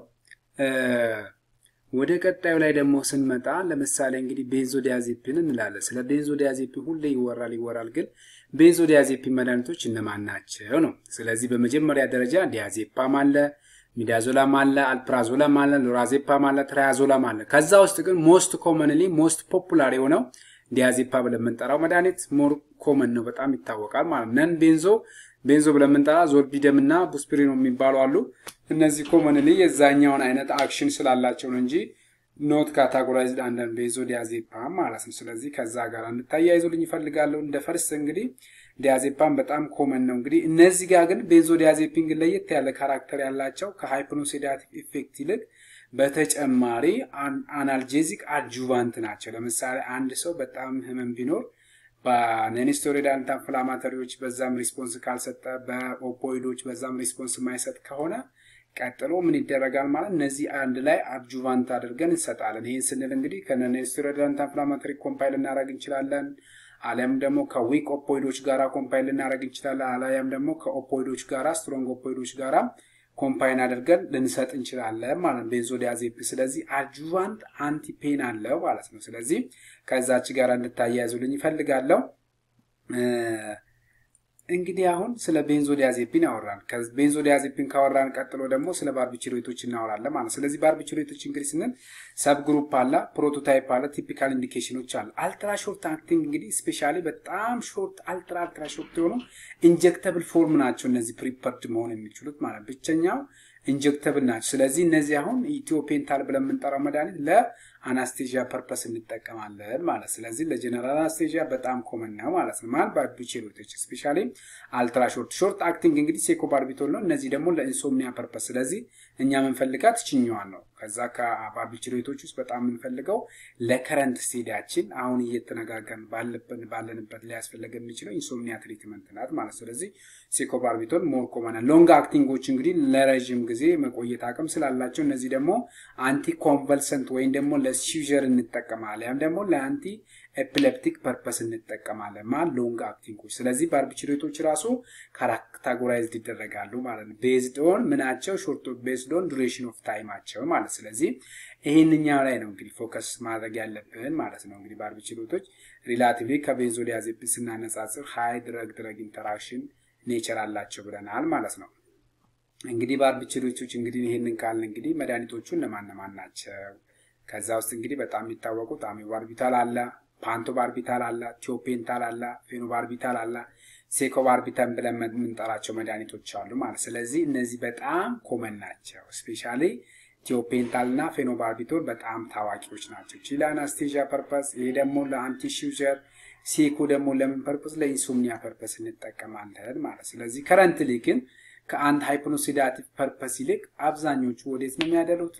ወደ ቀጣዩ ላይ ደግሞ ስንመጣ ለምሳሌ እንግዲህ ቤንዞዲያዜፒን እንላለን ስለ ቤንዞዲያዜፒን ሁሌ ይወራል ይወራል ግን ቤንዞዲያዜፒን መድኃኒቶች እነማን ናቸው ነው ስለዚህ በመጀመሪያ ደረጃ ዲያዜፓም አለ ሚዳዞላም አለ አልፕራዞላም አለ ሎራዜፓም አለ ትራያዞላም አለ ከዛ ውስጥ ግን ሞስት ኮመንሊ ሞስት ፖፑላር የሆነው ዲያዜፓ ብለን ምንጠራው መድኃኒት ሞር ኮመን ነው በጣም ይታወቃል ማለት ነን ቤንዞ ቤንዞ ብለን ምንጠራ ዞልቢደምና ቡስፒሪኖ የሚባሉ አሉ እነዚህ ኮመንሊ የዛኛውን አይነት አክሽን ስላላቸው ነው እንጂ ኖት ካታጎራይዝድ አንደር ቤንዞዲያዜፓም ማለት ነው ስለዚህ ከዛ ጋር እንታያይዙልኝ ይፈልጋለሁ እንደ ፈርስት እንግዲህ ዲያዜፓም በጣም ኮመን ነው እንግዲህ እነዚህ ጋር ግን ቤንዞዲያዜፒን ግን ለየት ያለ ካራክተር ያላቸው ከሃይፕኖሴዳቲቭ ኢፌክት ይልቅ በተጨማሪ አናልጄዚክ አድጁቫንት ናቸው ለምሳሌ አንድ ሰው በጣም ህመም ቢኖር በነንስቴሮይዳል አንቲኢንፍላማቶሪዎች በዛም ሪስፖንስ ካልሰጠ በኦፖይዶች በዛም ሪስፖንስ ማይሰጥ ከሆነ ቀጥሎ ምን ይደረጋል ማለት እነዚህ አንድ ላይ አድጁቫንት አድርገን እንሰጣለን ይሄን ስንል እንግዲህ ከነንስቴሮይዳል አንቲኢንፍላማቶሪ ኮምፓይል እናደርግ እንችላለን አለም ደግሞ ከዊክ ኦፖይዶች ጋራ ኮምፓይል እናደርግ እንችላለን አላያም ደግሞ ከኦፖይዶች ጋራ ስትሮንግ ኦፖይዶች ጋራ ኮምፓይል አድርገን ልንሰጥ እንችላለን ማለት ቤንዞዲያዜፒን ስለዚህ አድጁቫንት አንቲፔን አለው ማለት ነው ስለዚህ ከዛች ጋራ እንድታያይዙልኝ ይፈልጋለሁ እንግዲህ አሁን ስለ ቤንዞዲያዜፒን አወራን ከቤንዞዲያዜፒን ካወራን ቀጥሎ ደግሞ ስለ ባርቢቱሬቶች እናወራለን ማለት ስለዚህ ባርቢቱሬቶች እንግዲህ ስንል ሰብ ግሩፕ አለ ፕሮቶታይፕ አለ ቲፒካል ኢንዲኬሽኖች አለ አልትራ ሾርት አክቲንግ እንግዲህ ስፔሻሊ በጣም ሾርት አልትራ አልትራ ሾርት ሆኖ ኢንጀክተብል ፎርም ናቸው እነዚህ ፕሪፐርድ መሆን የሚችሉት ማለት ብቸኛው ኢንጀክተብል ናቸው ስለዚህ እነዚህ አሁን ኢትዮፔንታል ብለን ምንጠራው መድኃኒት ለአናስቴዥያ ፐርፐስ እንጠቀማለን ማለት ስለዚህ ለጀነራል አናስቴዥያ በጣም ኮመን ነው ማለት ነው ማለት ባርቢቱሬቶች ስፔሻሊ አልትራ ሾርት ሾርት አክቲንግ እንግዲህ ሴኮባርቢቶል ነው እነዚህ ደግሞ ለኢንሶምኒያ ፐርፐስ ስለዚህ እኛ ምንፈልጋት እችኛዋን ነው ከዛ ከባርቢቱሬቶች ውስጥ በጣም ምንፈልገው ለከረንት ስቴዲያችን አሁን እየተነጋገርን ባለበት ባለንበት ላይ ያስፈልገ የሚችለው ኢንሶምኒያ ትሪትመንት ናት ማለት ስለዚህ ሴኮባርቢቶል ሞር ኮመን ሎንግ አክቲንጎች እንግዲህ ለረጅም ጊዜ መቆየት አቅም ስላላቸው እነዚህ ደግሞ አንቲ ኮንቨልሰንት ወይ ደግሞ ለሲዥር እንጠቀማለን ያም ደግሞ ለአንቲ ኤፒሌፕቲክ ፐርፐስ እንጠቀማለን ማለት ሎንግ አክቲንጎች ስለዚህ ባርቢቱሬቶች ራሱ ካራክተራይዝድ ይደረጋሉ ማለት ነው ቤዝድ ኦን ምናቸው ሾርት ቤዝድ ኦን ዱሬሽን ኦፍ ታይማቸው ማለት ስለዚህ ይሄንኛው ላይ ነው እንግዲህ ፎከስ ማድረግ ያለብን ማለት ነው እንግዲህ ባርቢቱሬቶች ሪላቲቭሊ ከቤንዞዲያዜፒን ስናነጻጽር ሃይ ድረግ ድረግ ኢንተራክሽን ኔቸር አላቸው ብለናል ማለት ነው እንግዲህ ባርቢቱሬቶች እንግዲህ ይሄንን ካልን እንግዲህ መድኃኒቶቹ ለማንማን ናቸው ከዛ ውስጥ እንግዲህ በጣም የሚታወቁት አሚባርቢታል አለ ፓንቶባርቢታል አለ ቲዮፔንታል አለ ፌኖባርቢታል አለ ሴኮባርቢታል ብለን ምንጠራቸው መድኃኒቶች አሉ ማለት ስለዚህ እነዚህ በጣም ኮመን ናቸው ስፔሻሊ ቲዮፔንታልና ፌኖባርቢቶል በጣም ታዋቂዎች ናቸው ለአናስቴዥያ ፐርፐስ ይሄ ደግሞ ለአንቲሺውዘር ሴኮ ደግሞ ለምን ፐርፐስ ለኢንሶምኒያ ፐርፐስ እንጠቀማለን ማለት ስለዚህ ከረንትሊ ግን ከአንድ ሃይፕኖሴዳቲቭ ፐርፐስ ይልቅ አብዛኞቹ ወዴት ነው የሚያደሉት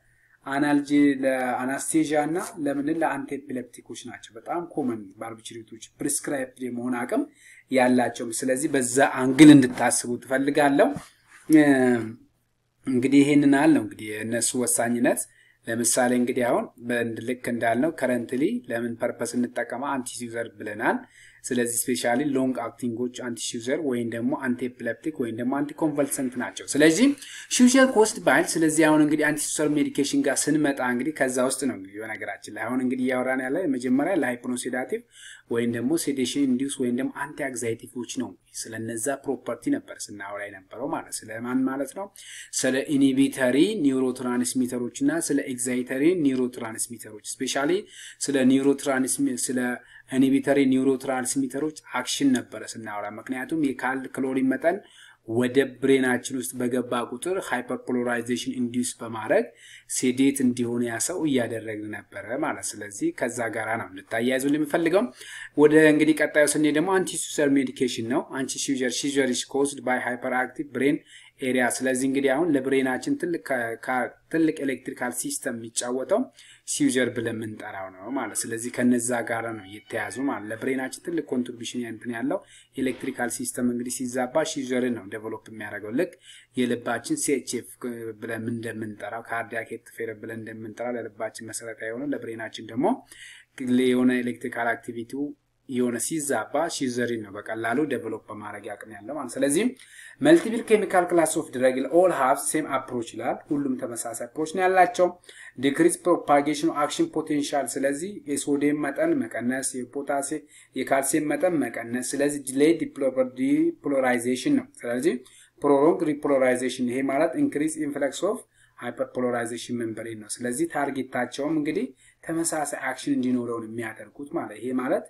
ለአናልጂ ለአናስቴዥያ እና ለምን ለአንቲኤፒሌፕቲኮች ናቸው በጣም ኮመን ባርቢቱሬቶች ፕሪስክራይብድ የመሆን አቅም ያላቸው ስለዚህ በዛ አንግል እንድታስቡ ተፈልጋለሁ እንግዲህ ይሄንን አለ ነው እንግዲህ እነሱ ወሳኝነት ለምሳሌ እንግዲህ አሁን በእንድልክ እንዳልነው ከረንትሊ ለምን ፐርፐስ እንጠቀማ አንቲሲዩዘር ብለናል ስለዚህ ስፔሻሊ ሎንግ አክቲንጎች አንቲሺውዘር ወይም ደግሞ አንቲኤፒሌፕቲክ ወይም ደግሞ አንቲኮንቨልሰንት ናቸው ስለዚህ ሺውዘር ኮስት ባይል ስለዚህ አሁን እንግዲህ አንቲሺውዘር ሜዲኬሽን ጋር ስንመጣ እንግዲህ ከዛ ውስጥ ነው እንግዲህ በነገራችን ላይ አሁን እንግዲህ ያወራን ያለ መጀመሪያ ለሃይፕኖሴዳቲቭ ወይም ደግሞ ሴዴሽን ኢንዲዩስ ወይም ደግሞ አንቲ አንግዛይቲቮች ነው ስለነዛ ፕሮፐርቲ ነበር ስናወራ የነበረው ማለት ስለማን ማለት ነው ስለ ኢንሂቢተሪ ኒውሮትራንስሚተሮችና ስለ ኤግዛይተሪ ኒውሮትራንስሚተሮች ስፔሻሊ ስለ ኒውሮትራንስሚተር ስለ ኢንሂቢተሪ ኒውሮትራንስሚተሮች አክሽን ነበር ስናወራ ምክንያቱም የካል ክሎሪን መጠን ወደ ብሬናችን ውስጥ በገባ ቁጥር ሃይፐርፖላራይዜሽን ኢንዲዩስ በማድረግ ሴዴት እንዲሆን ያሰው ያደረግን ነበር ማለት ስለዚህ ከዛ ጋራ ነው ልታያይዙ ለምፈልገው ወደ እንግዲህ ቀጣዩ ስንሄድ ደግሞ አንቲ ሲዘር ሜዲኬሽን ነው አንቲ ሲዘር ሲዘር is caused by hyperactive brain area ስለዚህ እንግዲህ አሁን ለብሬናችን ትልቅ ትልቅ ኤሌክትሪካል ሲስተም የሚጫወተው ሲዘር ብለን ምንጠራው ነው ማለት ስለዚህ ከነዛ ጋራ ነው የተያዙ ማለት ለብሬናችን ትልቅ ኮንትሪቢዩሽን እንትን ያለው ኤሌክትሪካል ሲስተም እንግዲህ ሲዛባ ሲዘር ነው ዴቨሎፕ የሚያደርገው ልክ የልባችን ሲኤችኤፍ ብለን እንደምንጠራው ካርዲያክ ፌር ብለን እንደምንጠራው ለልባችን መሰረታዊ የሆነ ለብሬናችን ደግሞ የሆነ ኤሌክትሪካል አክቲቪቲው የሆነ ሲዛባ ሲዘር ነው በቀላሉ ዴቨሎፕ በማድረግ ያቅም ያለው ማለት ስለዚህ መልቲፕል ኬሚካል ክላስ ኦፍ ድረግ all have same approach ይላል ሁሉም ተመሳሳይ አፕሮች ነው ያላቸው decrease propagation action potential ስለዚህ የሶዲየም መጠን መቀነስ የፖታሲየም የካልሲየም መጠን መቀነስ ስለዚህ delayed depolarization ነው ስለዚህ prolonged repolarization ይሄ ማለት increase influx of hyperpolarization membrane ነው ስለዚህ ታርጌታቸውም እንግዲህ ተመሳሳይ አክሽን እንዲኖረው የሚያደርጉት ማለት ይሄ ማለት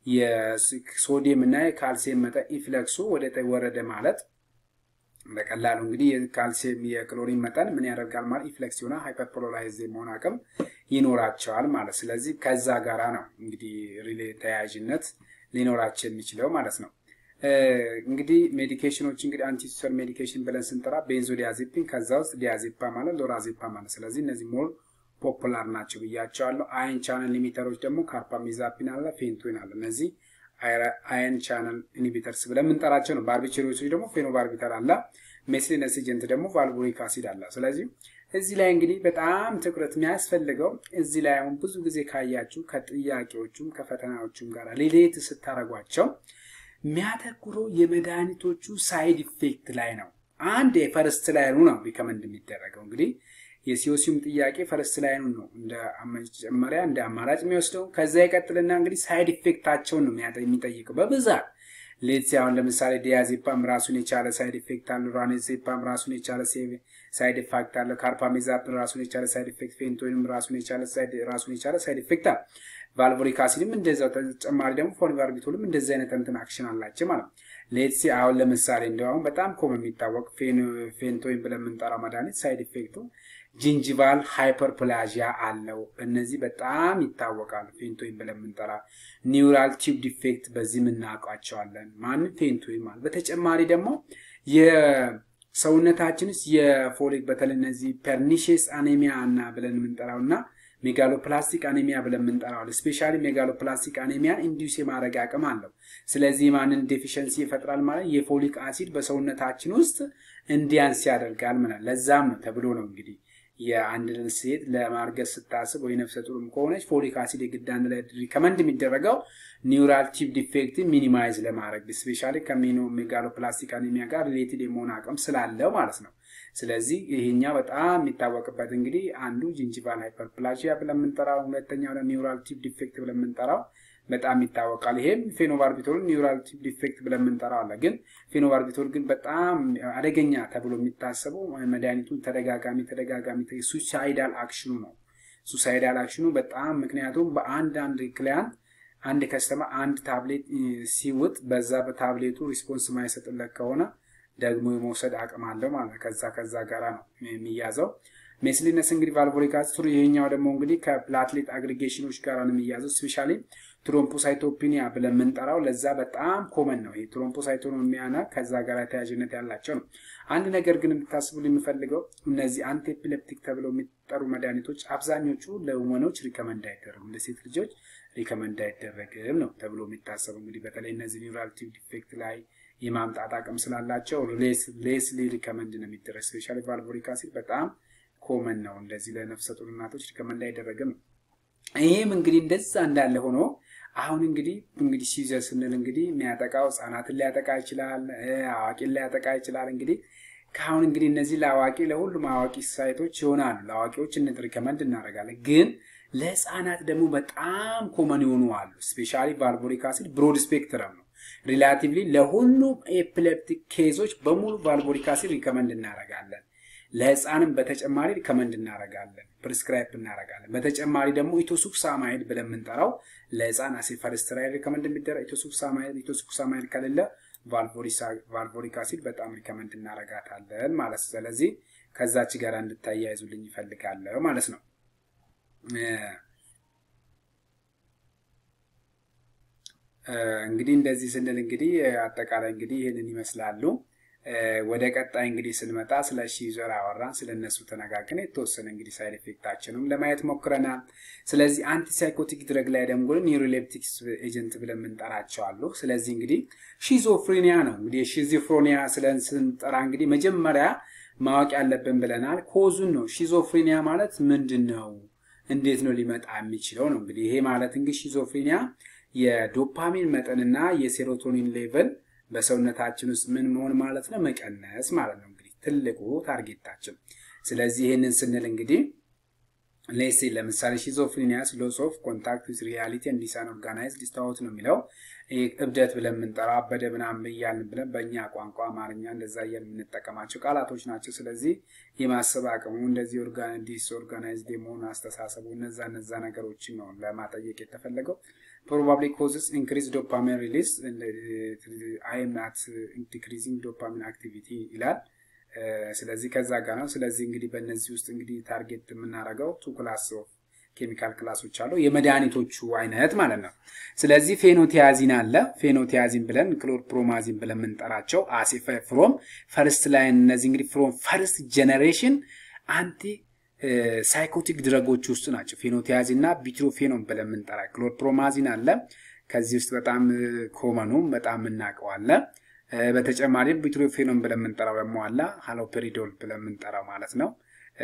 የሶዲየም እና የካልሲየም መጠን ኢፍለክሱ ወደ ተወረደ ማለት በቀላሉ እንግዲህ የካልሲየም የክሎሪን መጠን ምን ያደርጋል ማለት ኢፍለክስ ይሆና ሃይፐርፖላራይዝ መሆን አቅም ይኖራቸዋል ማለት ስለዚህ ከዛ ጋራ ነው እንግዲህ ሪሌት ተያያዥነት ሊኖራቸው የሚችለው ማለት ነው እንግዲህ ሜዲኬሽኖች እንግዲህ አንቲሲሰር ሜዲኬሽን ብለን ስንጠራ ቤንዞዲያዜፒን ከዛ ውስጥ ዲያዜፓም ማለት ሎራዜፓም ማለት ስለዚህ እነዚህ ሞር ፖፑላር ናቸው ብያቸዋለሁ አየን ቻነል ሊሚተሮች ደግሞ ካርባሚዛፒን አለ ፌንቶይን አለ እነዚህ አየን ቻነል ኢንሂቢተርስ ብለን ምንጠራቸው ነው ባርቢቸሮች ደግሞ ፌኖባርቢታል አለ ሜስሊነስ ኤጀንት ደግሞ ቫልቮሊክ አሲድ አለ ስለዚህ እዚህ ላይ እንግዲህ በጣም ትኩረት የሚያስፈልገው እዚህ ላይ አሁን ብዙ ጊዜ ካያችሁ ከጥያቄዎቹም ከፈተናዎቹም ጋር ሪሌት ስታረጓቸው የሚያተኩረው የመድኃኒቶቹ ሳይድ ኢፌክት ላይ ነው አንድ የፈርስት ላይ ነው ሪከመንድ የሚደረገው እንግዲህ የሲኦሲም ጥያቄ ፈርስት ላይ ነው እንደ አመጨመሪያ እንደ አማራጭ የሚወስደው ከዛ ይቀጥልና እንግዲህ ሳይድ ኢፌክታቸውን ነው የሚጠይቀው በብዛት ሌትስ አሁን ለምሳሌ ዲያዜፓም ራሱን የቻለ ሳይድ ኢፌክት አለው ራኔዜፓም ራሱን የቻለ ሳይድ ኢፌክት አለው ካርባሜዛፒን ራሱን የቻለ ሳይድ ኢፌክት ፌንቶይንም ራሱን የቻለ ሳይድ ራሱን የቻለ ሳይድ ኢፌክት አለው ቫልቮሊክ አሲድም እንደዛው ተጨማሪ ደግሞ ፎሊቫርቢቶልም እንደዛ አይነት እንትን አክሽን አላቸው ማለት ሌትስ አሁን ለምሳሌ እንደው በጣም ኮመን የሚታወቅ ፌንቶይን ብለን ምንጠራው መድኃኒት ሳይድ ኢፌክቱ ጂንጂቫል ሃይፐርፕላጂያ አለው እነዚህ በጣም ይታወቃሉ ፌንቶይን ብለን ምንጠራ ኒውራል ቲዩብ ዲፌክት በዚህ ምናውቃቸዋለን ማን ፌንቶይን ማለት በተጨማሪ ደግሞ የሰውነታችንስ የፎሊክ በተለይ እነዚህ ፐርኒሺየስ አኔሚያ እና ብለን ምንጠራውና ሜጋሎፕላስቲክ አኔሚያ ብለን ምንጠራው ስፔሻሊ ሜጋሎፕላስቲክ አኔሚያ ኢንዲዩስ የማድረግ አቅም አለው ስለዚህ ማንን ዴፊሺየንሲ ይፈጥራል ማለት የፎሊክ አሲድ በሰውነታችን ውስጥ እንዲያንስ ያደርጋል ማለት ለዛም ነው ተብሎ ነው እንግዲህ የአንድን ሴት ለማርገዝ ስታስብ ወይ ነፍሰ ጡርም ከሆነች ፎሊክ አሲድ የግዳን ላይ ሪከመንድ የሚደረገው ኒውራል ቲዩብ ዲፌክት ሚኒማይዝ ለማድረግ ስፔሻሊ ከሚኖ ሜጋሎፕላስቲክ አኔሚያ ጋር ሪሌትድ የመሆን አቅም ስላለው ማለት ነው ስለዚህ ይሄኛ በጣም የሚታወቅበት እንግዲህ አንዱ ጂንጂቫል ሃይፐርፕላጂያ ብለን ምንጠራው ሁለተኛው ኒውራል ቲዩብ ዲፌክት ብለን ምንጠራው በጣም ይታወቃል ይሄም ፌኖባርቢቶል ኒውራል ቲዩብ ዲፌክት ብለን ምንጠራው አለ ግን ፌኖባርቢቶል ግን በጣም አደገኛ ተብሎ የሚታሰበው መድኃኒቱ ተደጋጋሚ ተደጋጋሚ ሱሳይዳል አክሽኑ ነው ሱሳይዳል አክሽኑ በጣም ምክንያቱም በአንድ አንድ ክሊያንት አንድ ከስተመር አንድ ታብሌት ሲውጥ በዛ በታብሌቱ ሪስፖንስ ማይሰጥለት ከሆነ ደግሞ የመውሰድ አቅም አለው ማለት ከዛ ከዛ ጋራ ነው የሚያዘው ሜስሊነስ እንግዲህ ቫልቮሊክ አሲድ ይሄኛው ደግሞ እንግዲህ ከፕላትሌት አግሪጌሽኖች ጋር ነው የሚያዘው ስፔሻሊ ትሮምቦሳይቶፒኒያ ብለን ምንጠራው ለዛ በጣም ኮመን ነው ይሄ ትሮምቦሳይቶፒኒያና ከዛ ጋር ተያያዥነት ያላቸው ነው አንድ ነገር ግን እንድታስቡ የሚፈልገው እነዚህ አንቲ ኤፒሌፕቲክ ተብለው የሚጠሩ መድኃኒቶች አብዛኞቹ ለወንዶች ሪከመንድ አይደረጉም ለሴት ልጆች ሪከመንድ አይደረግም ነው ተብሎ የሚታሰበው እንግዲህ በተለይ እነዚህ ኒውራል ቲዩብ ዲፌክት ላይ የማምጣት አቅም ስላላቸው ሌስ ሌስሊ ሪከመንድ ነው የሚደረግ ስፔሻሊ ቫልቮሊክ አሲድ በጣም ኮመን ነው እንደዚህ ለነፍሰ ጡር እናቶች ሪከመንድ አይደረግም ይሄም እንግዲህ እንደዛ እንዳለ ሆኖ አሁን እንግዲህ እንግዲህ ሲዘር ስንል እንግዲህ የሚያጠቃው ህፃናትን ሊያጠቃ ይችላል አዋቂን ሊያጠቃ ይችላል እንግዲህ ካሁን እንግዲህ እነዚህ ለአዋቂ ለሁሉም አዋቂ ሳይቶች ይሆናሉ ለአዋቂዎች እንት ሪከመንድ እናደርጋለን ግን ለህፃናት ደግሞ በጣም ኮመን ይሆኑ አሉ ስፔሻሊ ቫልቮሊክ አሲድ ብሮድ ስፔክትረም ነው ሪላቲቭሊ ለሁሉም ኤፒሌፕቲክ ኬዞች በሙሉ ቫልቮሊክ አሲድ ሪከመንድ እናደርጋለን ለህፃንም በተጨማሪ ሪከመንድ እናረጋለን ፕሪስክራይብ እናረጋለን በተጨማሪ ደግሞ ኢቶሱክሳማይድ ብለን የምንጠራው ለህፃን አሲ ፈርስት ላይ ሪከመንድ የሚደረግ ኢቶሱክሳማይድ ኢቶሱክሳማይድ ከሌለ ቫልቮሪክ አሲድ በጣም ሪከመንድ እናረጋታለን ማለት ስለዚህ ከዛች ጋር እንድታያይዙልኝ ይፈልጋለሁ ማለት ነው እንግዲህ እንደዚህ ስንል እንግዲህ አጠቃላይ እንግዲህ ይሄንን ይመስላሉ ወደ ቀጣይ እንግዲህ ስንመጣ ስለ ሺዘር አወራን ስለነሱ ተነጋግረን የተወሰነ እንግዲህ ሳይድ ኢፌክታቸንም ለማየት ሞክረናል ስለዚህ አንቲሳይኮቲክ ድረግ ላይ ደግሞ ኒውሮሌፕቲክ ኤጀንት ብለን እንጠራቸው አሉ ስለዚህ እንግዲህ ሺዞፍሬኒያ ነው እንግዲህ ሺዞፍሬኒያ ስለንጠራ እንግዲህ መጀመሪያ ማወቅ ያለብን ብለናል ኮዙን ነው ሺዞፍሬኒያ ማለት ምንድነው እንዴት ነው ሊመጣ የሚችለው ነው እንግዲህ ይሄ ማለት እንግዲህ ሺዞፍሬኒያ የዶፓሚን መጠንና የሴሮቶኒን ሌቨል በሰውነታችን ውስጥ ምን መሆን ማለት ነው መቀነስ ማለት ነው እንግዲህ ትልቁ ታርጌታችን ስለዚህ ይሄንን ስንል እንግዲህ ሌሲ ለምሳሌ ሺዞፍሬኒያስ ሎስ ኦፍ ኮንታክት ዊዝ ሪያሊቲ ኤንድ ዲስኦርጋናይዝድ ዲስታውት ነው የሚለው እብደት ብለን የምንጠራው አበደ ምናምን ይያልን ብለን በእኛ ቋንቋ አማርኛ እንደዛ የምንጠቀማቸው ቃላቶች ናቸው ስለዚህ የማሰብ አቅሙ እንደዚህ ኦርጋን ዲስኦርጋናይዝድ የመሆን አስተሳሰቡ እነዛ እነዛ ነገሮች ነው ለማጠየቅ የተፈለገው probably causes increased dopamine release and uh, I am not decreasing dopamine activity ይላል ስለዚህ ከዛ ጋር ነው ስለዚህ እንግዲህ በእነዚህ ውስጥ እንግዲህ ታርጌት የምናረጋው two class of chemical ክላሶች አሉ የመድኃኒቶቹ አይነት ማለት ነው ስለዚህ ፌኖቲያዚን አለ ፌኖቲያዚን ብለን ክሎርፕሮማዚን ብለን የምንጠራቸው አሲፈ ፍሮም ፈርስት ላይን እነዚህ እንግዲህ ፍሮም ፈርስት ጀነሬሽን አንቲ ሳይኮቲክ ድረጎች ውስጥ ናቸው ፌኖቲያዚን እና ቢትሮፌኖን ብለን የምንጠራ ክሎርፕሮማዚን አለ ከዚህ ውስጥ በጣም ኮመኑ በጣም እናቀው አለ በተጨማሪ ቢትሮፌኖን ብለን የምንጠራው ደግሞ አለ ሃሎፔሪዶል ብለን የምንጠራው ማለት ነው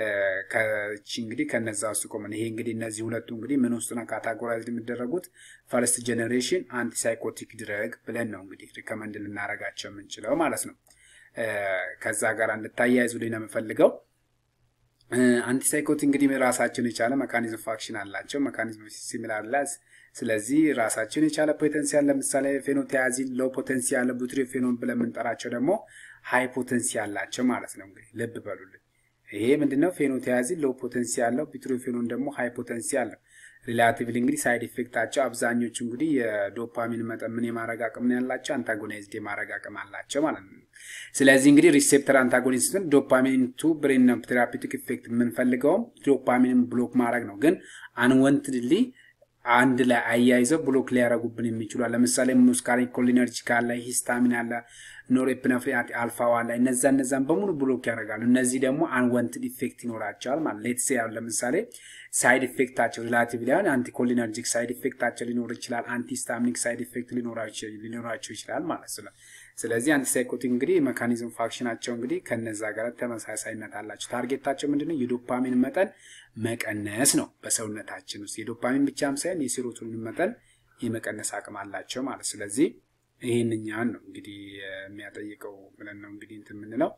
ከቺ እንግዲህ ከነዛ ውስጥ ኮመን ይሄ እንግዲህ እነዚህ ሁለቱ እንግዲህ ምን ውስጥ ነው ካታጎራይዝድ የሚደረጉት ፈርስት ጀነሬሽን አንቲ ሳይኮቲክ ድረግ ብለን ነው እንግዲህ ሪከመንድ ልናረጋቸው የምንችለው ማለት ነው ከዛ ጋር እንድታያይዙልኝ ነው የምፈልገው አንቲሳይኮቲክ እንግዲህ ራሳቸውን የቻለ ሜካኒዝም ፋክሽን አላቸው ሜካኒዝም ሲሚላር ላስ ስለዚህ ራሳቸውን የቻለ ፖቴንሻል ለምሳሌ ፌኖቲያዚን ሎ ፖቴንሻል ቡትሪፌኖን ብለን የምንጠራቸው ደግሞ ሃይ ፖቴንሻል አላቸው ማለት ነው እንግዲህ ልብ በሉልኝ ይሄ ምንድነው ፌኖቲያዚን ሎ ፖቴንሻል ነው ቡትሪፌኖን ደግሞ ሃይ ፖቴንሻል ነው ሪላቲቭሊ እንግዲህ ሳይድ ኢፌክታቸው አብዛኞቹ እንግዲህ የዶፓሚን መጠን ምን የማረጋቀም ነው ያላቸው አንታጎናይዝድ የማረጋቀም አላቸው ማለት ነው ስለዚህ እንግዲህ ሪሴፕተር አንታጎኒስትን ዶፓሚን ቱ ብሬን ቴራፒቲክ ኢፌክት ምን ፈልገው ዶፓሚንን ብሎክ ማድረግ ነው ግን አንወንትድሊ አንድ ላይ አያይዘው ብሎክ ሊያረጉብን የሚችላል ለምሳሌ ሙስካሪን ኮሊነርጂካል ላይ ሂስታሚን አለ ኖሬፕኔፍሪን አልፋ ዋላ እነዛ እነዛን በሙሉ ብሎክ ያደርጋሉ እነዚህ ደግሞ አንወንትድ ኢፌክት ይኖራቸዋል ማለት ሌትስ ሴ ያው ለምሳሌ ሳይድ ኢፌክታቸው ሪላቲቭሊ አንቲ ኮሊነርጂክ ሳይድ ኢፌክታቸው ሊኖር ይችላል አንቲ ሂስታሚኒክ ሳይድ ኢፌክት ሊኖራቸው ሊኖራቸው ይችላል ማለት ነው ስለዚህ አንቲሳይኮቲክ እንግዲህ ሜካኒዝም ፋክሽናቸው እንግዲህ ከነዛ ጋር ተመሳሳይነት አላቸው ታርጌታቸው ምንድነው የዶፓሚን መጠን መቀነስ ነው በሰውነታችን ውስጥ የዶፓሚን ብቻም ሳይሆን የሴሮቶኒን መጠን የመቀነስ አቅም አላቸው ማለት ስለዚህ ይሄንኛን ነው እንግዲህ የሚያጠይቀው ብለን ነው እንግዲህ እንትን ምንለው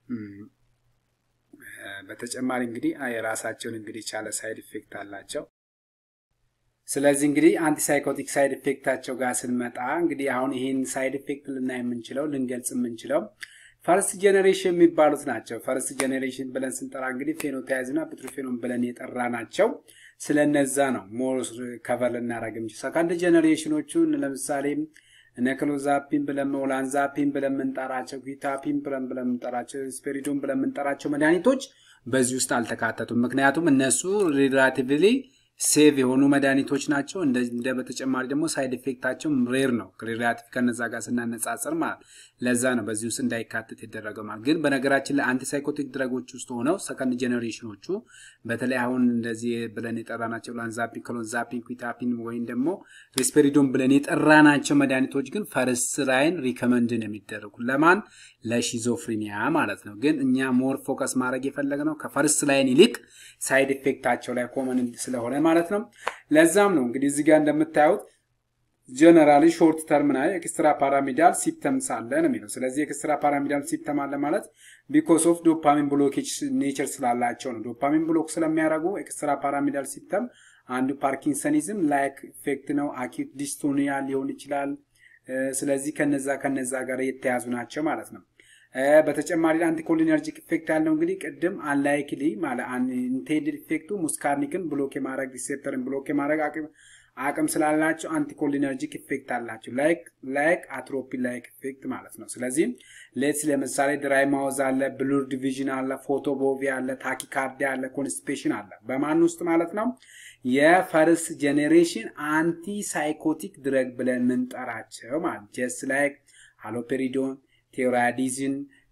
በተጨማሪ እንግዲህ የራሳቸውን እንግዲህ ቻለ ሳይድ ኢፌክት አላቸው ስለዚህ እንግዲህ አንቲሳይኮቲክ ሳይድ ኢፌክታቸው ጋር ስንመጣ እንግዲህ አሁን ይሄን ሳይድ ኢፌክት ልናይ የምንችለው ልንገልጽ የምንችለው ፈርስት ጀነሬሽን የሚባሉት ናቸው ፈርስት ጀነሬሽን ብለን ስንጠራ እንግዲህ ፌኖቲያዚንና ቡትሪፌኖን ብለን የጠራናቸው ስለነዛ ነው ሞር ከቨር ልናረግ እንጂ ሰከንድ ጀነሬሽኖቹ ለምሳሌ ነክሎዛፒን ብለን ኦላንዛፒን ብለን ምንጠራቸው ኪታፒን ብለን ብለን ምንጠራቸው ስፔሪዶን ብለን ምንጠራቸው መድኃኒቶች በዚህ ውስጥ አልተካተቱም ምክንያቱም እነሱ ሪላቲቭሊ ሴቭ የሆኑ መድኃኒቶች ናቸው እንደ በተጨማሪ ደግሞ ሳይድ ኢፌክታቸው ሬር ነው ሪላቲቭ ከነዛ ጋር ስናነጻጽር ማለት ለዛ ነው በዚህ ውስጥ እንዳይካተት የተደረገው ማለት ግን በነገራችን ላይ አንቲሳይኮቲክ ድረጎች ውስጥ ሆነው ሰከንድ ጀነሬሽኖቹ በተለይ አሁን እንደዚህ ብለን የጠራናቸው ላንዛፒን ክሎንዛፒን ኪታፒን ወይም ደግሞ ሪስፔሪዶን ብለን የጠራናቸው መድኃኒቶች ግን ፈርስት ላይን ሪከመንድ ነው የሚደረጉ ለማን ለሺዞፍሬኒያ ማለት ነው ግን እኛ ሞር ፎከስ ማድረግ የፈለግነው ከፈርስት ላይን ይልቅ ሳይድ ኢፌክታቸው ላይ ኮመን ስለሆነ ማለት ነው ለዛም ነው እንግዲህ እዚህ ጋር እንደምታዩት ጀነራሊ ሾርት ተርም ላይ ኤክስትራ ፓራሚዳል ሲምፕተምስ አለ ነው የሚለው ስለዚህ ኤክስትራ ፓራሚዳል ሲምፕተም አለ ማለት because of dopamine blockage nature ስላላቸው ነው ዶፓሚን ብሎክ ስለሚያደርጉ ኤክስትራ ፓራሚዳል ሲምፕተም አንዱ ፓርኪንሰኒዝም ላይክ ኢፌክት ነው አኪዩት ዲስቶኒያ ሊሆን ይችላል ስለዚህ ከነዛ ከነዛ ጋር የተያዙ ናቸው ማለት ነው በተጨማሪ አንቲኮሊነርጂክ ኢፌክት ያለው እንግዲህ ቅድም አንላይክሊ ማለት አንኢንቴንድድ ኢፌክቱ ሙስካርኒክን ብሎክ የማድረግ ሪሴፕተርን ብሎክ የማድረግ አቅም አቅም ስላላቸው አንቲኮሊነርጂክ ኢፌክት አላቸው ላይክ ላይክ አትሮፒ ላይክ ኢፌክት ማለት ነው ስለዚህ ሌትስ ለምሳሌ ድራይ ማውዝ አለ ብሉር ዲቪዥን አለ ፎቶቦቪያ አለ ታኪካርዲያ አለ ኮንስቲፔሽን አለ በማን ውስጥ ማለት ነው የፈርስት ጄኔሬሽን አንቲ ሳይኮቲክ ድረግ ብለን ምንጠራቸው ማለት ጀስት ላይክ ሃሎፔሪዶን ቴራዲዚን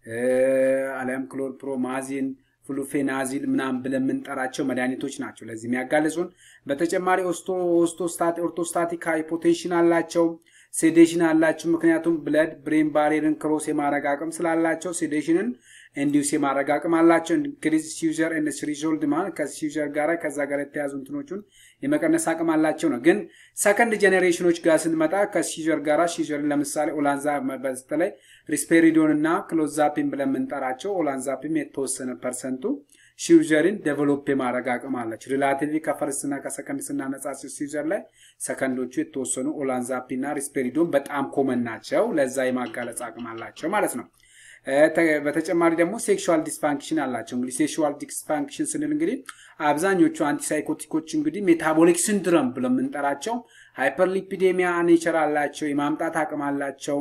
አለም ክሎርፕሮማዚን ፍሉፌናዚል ምናም ብለን ምንጠራቸው መድኃኒቶች ናቸው ለዚህ የሚያጋልጹን በተጨማሪ ኦስቶስታት ኦርቶስታቲክ ሃይፖቴንሽን አላቸው ሴዴሽን አላቸው ምክንያቱም ብለድ ብሬን ባሪየርን ክሮስ የማድረግ አቅም ስላላቸው ሴዴሽንን ኢንዲዩስ የማድረግ አቅም አላቸው ኢንክሪዝ ሲውዘር ኤንድ ስሪዞልድ ማለት ከሲውዘር ጋር ከዛ ጋር የተያዙ እንትኖቹን የመቀነስ አቅም አላቸው ነው ግን ሰከንድ ጄኔሬሽኖች ጋር ስንመጣ ከሲውዘር ጋር ሲውዘርን ለምሳሌ ኦላንዛ በስተላይ ሪስፔሪዶን እና ክሎዛፒን ብለን ምንጠራቸው ኦላንዛፒን የተወሰነ ፐርሰንቱ ሲውዘርን ዴቨሎፕ የማድረግ አቅም አላቸው ሪላቲቭሊ ከፈርስትና ከሰከንድ ስናነጻጽር ሲውዘር ላይ ሰከንዶቹ የተወሰኑ ኦላንዛፒን እና ሪስፔሪዶን በጣም ኮመን ናቸው ለዛ የማጋለጽ አቅም አላቸው ማለት ነው በተጨማሪ ደግሞ ሴክሹዋል ዲስፋንክሽን አላቸው እንግዲህ ሴክሹዋል ዲስፋንክሽን ስንል እንግዲህ አብዛኞቹ አንቲሳይኮቲኮች እንግዲህ ሜታቦሊክ ሲንድሮም ብለን ምንጠራቸው ሃይፐርሊፒዴሚያ ኔቸር አላቸው የማምጣት አቅም አላቸው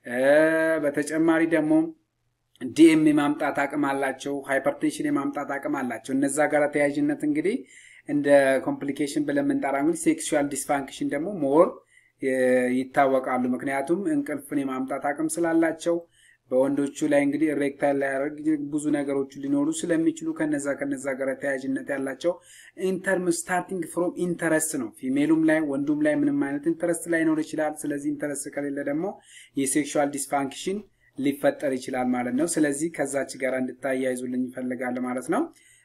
በተጨማሪ ደግሞ ዲኤም የማምጣት አቅም አላቸው ሃይፐርቴንሽን የማምጣት አቅም አላቸው እነዛ ጋር ተያያዥነት እንግዲህ እንደ ኮምፕሊኬሽን ብለን ምንጠራው እንግዲህ ሴክሹዋል ዲስፋንክሽን ደግሞ ሞር ይታወቃሉ ምክንያቱም እንቅልፍን የማምጣት አቅም ስላላቸው በወንዶቹ ላይ እንግዲህ ኢሬክታይል ላይ ብዙ ነገሮች ሊኖሩ ስለሚችሉ ከነዛ ከነዛ ጋር ተያያዥነት ያላቸው ኢንተርም ስታርቲንግ ፍሮም ኢንተረስት ነው ፊሜሉም ላይ ወንዱም ላይ ምንም አይነት ኢንተረስት ላይ ነው ይችላል ስለዚህ ኢንተረስት ከሌለ ደግሞ የሴክሹዋል ዲስፋንክሽን ሊፈጠር ይችላል ማለት ነው ስለዚህ ከዛች ጋር እንድታያይዙልኝ ይፈልጋል ማለት ነው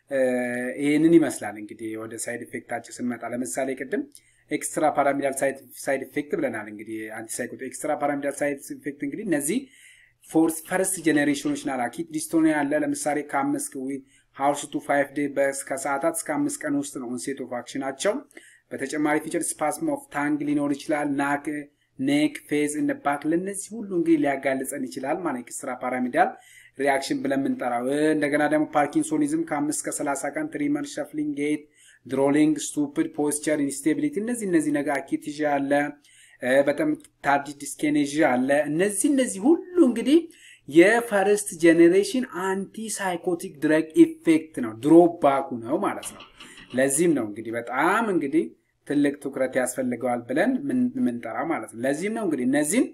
ይሄንን ይመስላል እንግዲህ ወደ ሳይድ ኢፌክታቸው ስንመጣ ለምሳሌ ቅድም ኤክስትራ ፓራሚዳል ሳይድ ኢፌክት ብለናል እንግዲህ አንቲሳይኮቲክ ኤክስትራ ፓራሚዳል ሳይድ ኢፌክት እንግዲህ እነዚህ ፎርስ ፈርስት ጄኔሬሽኖች ናቸው አኪት ዲስቶኒያ ያለ ለምሳሌ ከአምስት ሃውስ ቱ ፋይቭ ዴይ በስከሰዓታት እስከ አምስት ቀን ውስጥ ነው ኦንሴት ኦፍ አክሽናቸው በተጨማሪ ፊቸር ስፓስም ኦፍ ታንግ ሊኖር ይችላል ናክ ኔክ ፌዝ እና ባክ ለነዚህ ሁሉ እንግዲህ ሊያጋልጸን ይችላል ማለት ኤክስትራ ፓራሚዳል ሪአክሽን ብለን ምንጠራው እንደገና ደግሞ ፓርኪንሶኒዝም ከአምስት እስከ ሰላሳ ቀን ትሪመር ሸፍሊንግ ጌት ድሮሊንግ ስቱፒድ ፖስቸር ኢንስቴቢሊቲ እነዚህ እነዚህ ነገር አኪቲዣ አለ በጣም ታርዲድ ዲስኬኔዥያ አለ እነዚህ እነዚህ ሁሉ እንግዲህ የፈርስት ጄኔሬሽን አንቲ ሳይኮቲክ ድረግ ኢፌክት ነው ድሮባኩ ነው ማለት ነው ለዚህም ነው እንግዲህ በጣም እንግዲህ ትልቅ ትኩረት ያስፈልገዋል ብለን ምን ጠራ ማለት ነው ለዚህም ነው እንግዲህ እነዚህም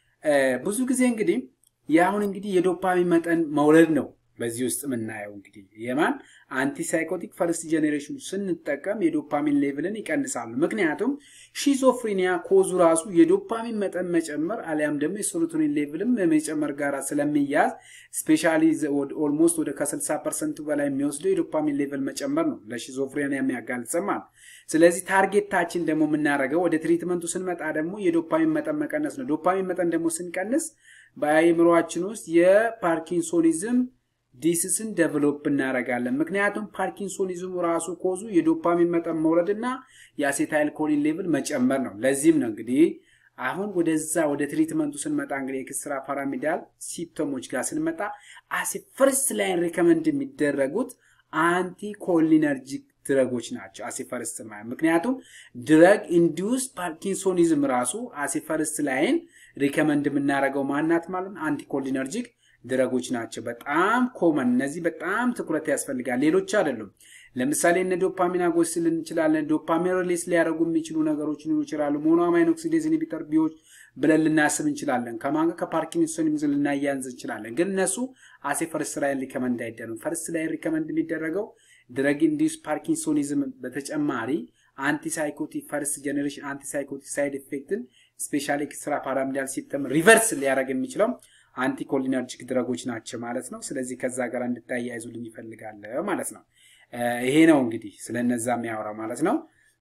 ብዙ ጊዜ እንግዲህ ያሁን እንግዲህ የዶፓሚን መጠን መውለድ ነው በዚህ ውስጥ ምናየው እንግዲህ የማን አንቲሳይኮቲክ ፈርስት ጄኔሬሽን ስንጠቀም የዶፓሚን ሌቭልን ይቀንሳሉ ምክንያቱም ሺዞፍሬኒያ ኮዙ ራሱ የዶፓሚን መጠን መጨመር አሊያም ደግሞ የሴሮቶኒን ሌቭልም መጨመር ጋር ስለሚያዝ ስፔሻሊ ኦልሞስት ወደ ከ60 ፐርሰንት በላይ የሚወስደው የዶፓሚን ሌቭል መጨመር ነው ለሺዞፍሬኒያ የሚያጋልጸው ማለት ስለዚህ ታርጌታችን ደግሞ ምናረገው ወደ ትሪትመንቱ ስንመጣ ደግሞ የዶፓሚን መጠን መቀነስ ነው ዶፓሚን መጠን ደግሞ ስንቀንስ በአይምሮአችን ውስጥ የፓርኪንሶኒዝም ዲስስን ዴቨሎፕ እናረጋለን ምክንያቱም ፓርኪንሶኒዝም ራሱ ኮዙ የዶፓሚን መጠን መውረድና የአሴታይል ኮሊን ሌቭል መጨመር ነው ለዚህም ነው እንግዲህ አሁን ወደዛ ወደ ትሪትመንቱ ስንመጣ እንግዲህ ኤክስትራ ፓራሚዳል ሲምፕቶሞች ጋር ስንመጣ አሴ ፈርስት ላይን ሪከመንድ የሚደረጉት አንቲ ኮሊነርጂክ ድረጎች ናቸው አሴ ፈርስት ላይን ምክንያቱም ድረግ ኢንዲዩስ ፓርኪንሶኒዝም ራሱ አሴ ፈርስት ላይን ሪከመንድ የምናረገው ማናት ማለት አንቲ ኮሊነርጂክ ድረጎች ናቸው በጣም ኮመን እነዚህ በጣም ትኩረት ያስፈልጋል ሌሎች አይደሉም ለምሳሌ እነ ዶፓሚን አጎስል እንችላለን ዶፓሚን ሪሊስ ሊያደርጉ የሚችሉ ነገሮች ሊኖሩ ይችላሉ ሞኖአማይን ኦክሲዴዝ ኢንሂቢተር ቢዎች ብለን ልናስብ እንችላለን ከማን ከፓርኪንሶኒዝም ልናያንዝ እንችላለን ግን እነሱ አሴ ፈርስት ላይን ሪከመንድ አይደረጉም ፈርስት ላይን ሪከመንድ የሚደረገው ድረግ ኢንዲዩስ ፓርኪንሶኒዝም በተጨማሪ አንቲሳይኮቲክ ፈርስት ጄኔሬሽን አንቲሳይኮቲክ ሳይድ ኢፌክትን ስፔሻሊ ኤክስትራ ፓራሚዳል ሲስተም ሪቨርስ ሊያደርግ የሚችለው አንቲኮሊነርጂክ ድረጎች ናቸው ማለት ነው ስለዚህ ከዛ ጋር እንድታያይዙልኝ ይፈልጋል ማለት ነው ይሄ ነው እንግዲህ ስለነዛ የሚያወራው ማለት ነው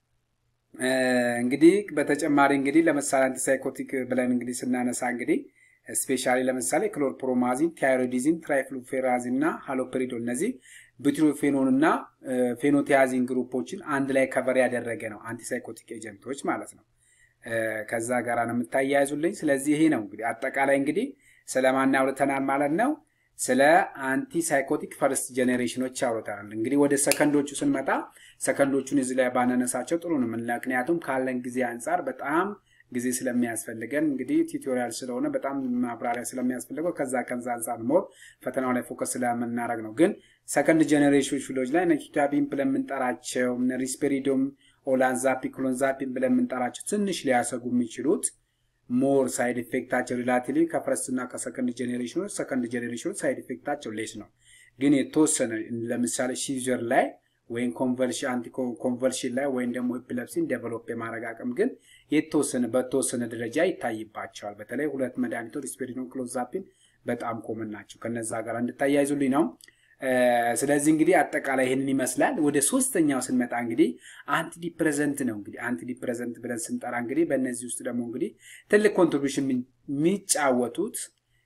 እንግዲህ በተጨማሪ እንግዲህ ለምሳሌ አንቲሳይኮቲክ ብለን እንግዲህ ስናነሳ እንግዲህ ስፔሻሊ ለምሳሌ ክሎርፕሮማዚን ታይሮዲዚን ትራይፍሉፌራዚን እና ሃሎፔሪዶል እነዚህ ቡትሮፌኖን እና ፌኖቲያዚን ግሩፖችን አንድ ላይ ከቨር ያደረገ ነው አንቲሳይኮቲክ ኤጀንቶች ማለት ነው ከዛ ጋር ነው የምታያይዙልኝ ስለዚህ ይሄ ነው እንግዲህ አጠቃላይ እንግዲህ ስለማን አውርተናል ማለት ነው ስለ አንቲ ሳይኮቲክ ፈርስት ጄኔሬሽኖች አውርተናል። እንግዲህ ወደ ሰከንዶቹ ስንመጣ ሰከንዶቹን እዚህ ላይ ባነነሳቸው ጥሩ ነው። ምክንያቱም ካለን ጊዜ አንፃር በጣም ጊዜ ስለሚያስፈልገን እንግዲህ ቲዩቶሪያል ስለሆነ በጣም ማብራሪያ ስለሚያስፈልገው ከዛ ከዛ አንፃር ሞር ፈተናው ላይ ፎከስ ስለምናደርግ ነው። ግን ሰከንድ ጄኔሬሽን ፊሎች ላይ ነኪታቢን ብለን የምንጠራቸው ሪስፔሪዶም ኦላንዛፒን ክሎንዛፒን ብለን የምንጠራቸው ትንሽ ሊያሰጉ የሚችሉት ሞር ሳይድ ኢፌክታቸው ሪላቲቭሊ ከፈርስት እና ከሰከንድ ጄኔሬሽኖች ሰከንድ ጄኔሬሽኖች ሳይድ ኢፌክታቸው ሌስ ነው። ግን የተወሰነ ለምሳሌ ሲዘር ላይ ወይም ኮንቨልሽን አንቲ ኮንቨልሽን ላይ ወይም ደግሞ ኤፒሌፕሲን ዴቨሎፕ የማድረግ አቅም ግን የተወሰነ በተወሰነ ደረጃ ይታይባቸዋል። በተለይ ሁለት መድኃኒቶች ሪስፔሪዶም ክሎንዛፒን በጣም ኮመን ናቸው። ከነዛ ጋር እንድታያይዙልኝ ነው። ስለዚህ እንግዲህ አጠቃላይ ይሄንን ይመስላል። ወደ ሶስተኛው ስንመጣ እንግዲህ አንቲ ዲፕሬሰንት ነው። እንግዲህ አንቲ ዲፕሬሰንት ብለን ስንጠራ እንግዲህ በእነዚህ ውስጥ ደግሞ እንግዲህ ትልቅ ኮንትሪቢዩሽን የሚጫወቱት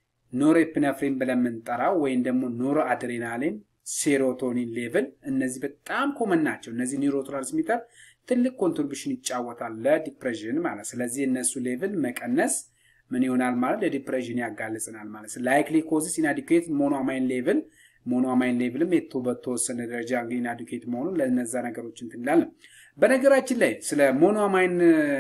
ኖሬፕነፍሪን ብለን የምንጠራው ወይም ደግሞ ኖሮ አድሬናሊን ሴሮቶኒን ሌቭል እነዚህ በጣም ኮመን ናቸው። እነዚህ ኒውሮትራንስሚተር ትልቅ ኮንትሪቢዩሽን ይጫወታል ለዲፕሬሽን ማለት። ስለዚህ እነሱ ሌቭል መቀነስ ምን ይሆናል ማለት ለዲፕሬሽን ያጋልጽናል ማለት። ላይክሊ ኮዝስ ኢናዲኩዌት ሞኖአማይን ሌቭል ሞኖአማይን ሌቭልም የቶ በተወሰነ ደረጃ እንግዲህ ኢናዲኩዌት መሆኑን ለነዛ ነገሮች እንትላል። በነገራችን ላይ ስለ ሞኖአማይን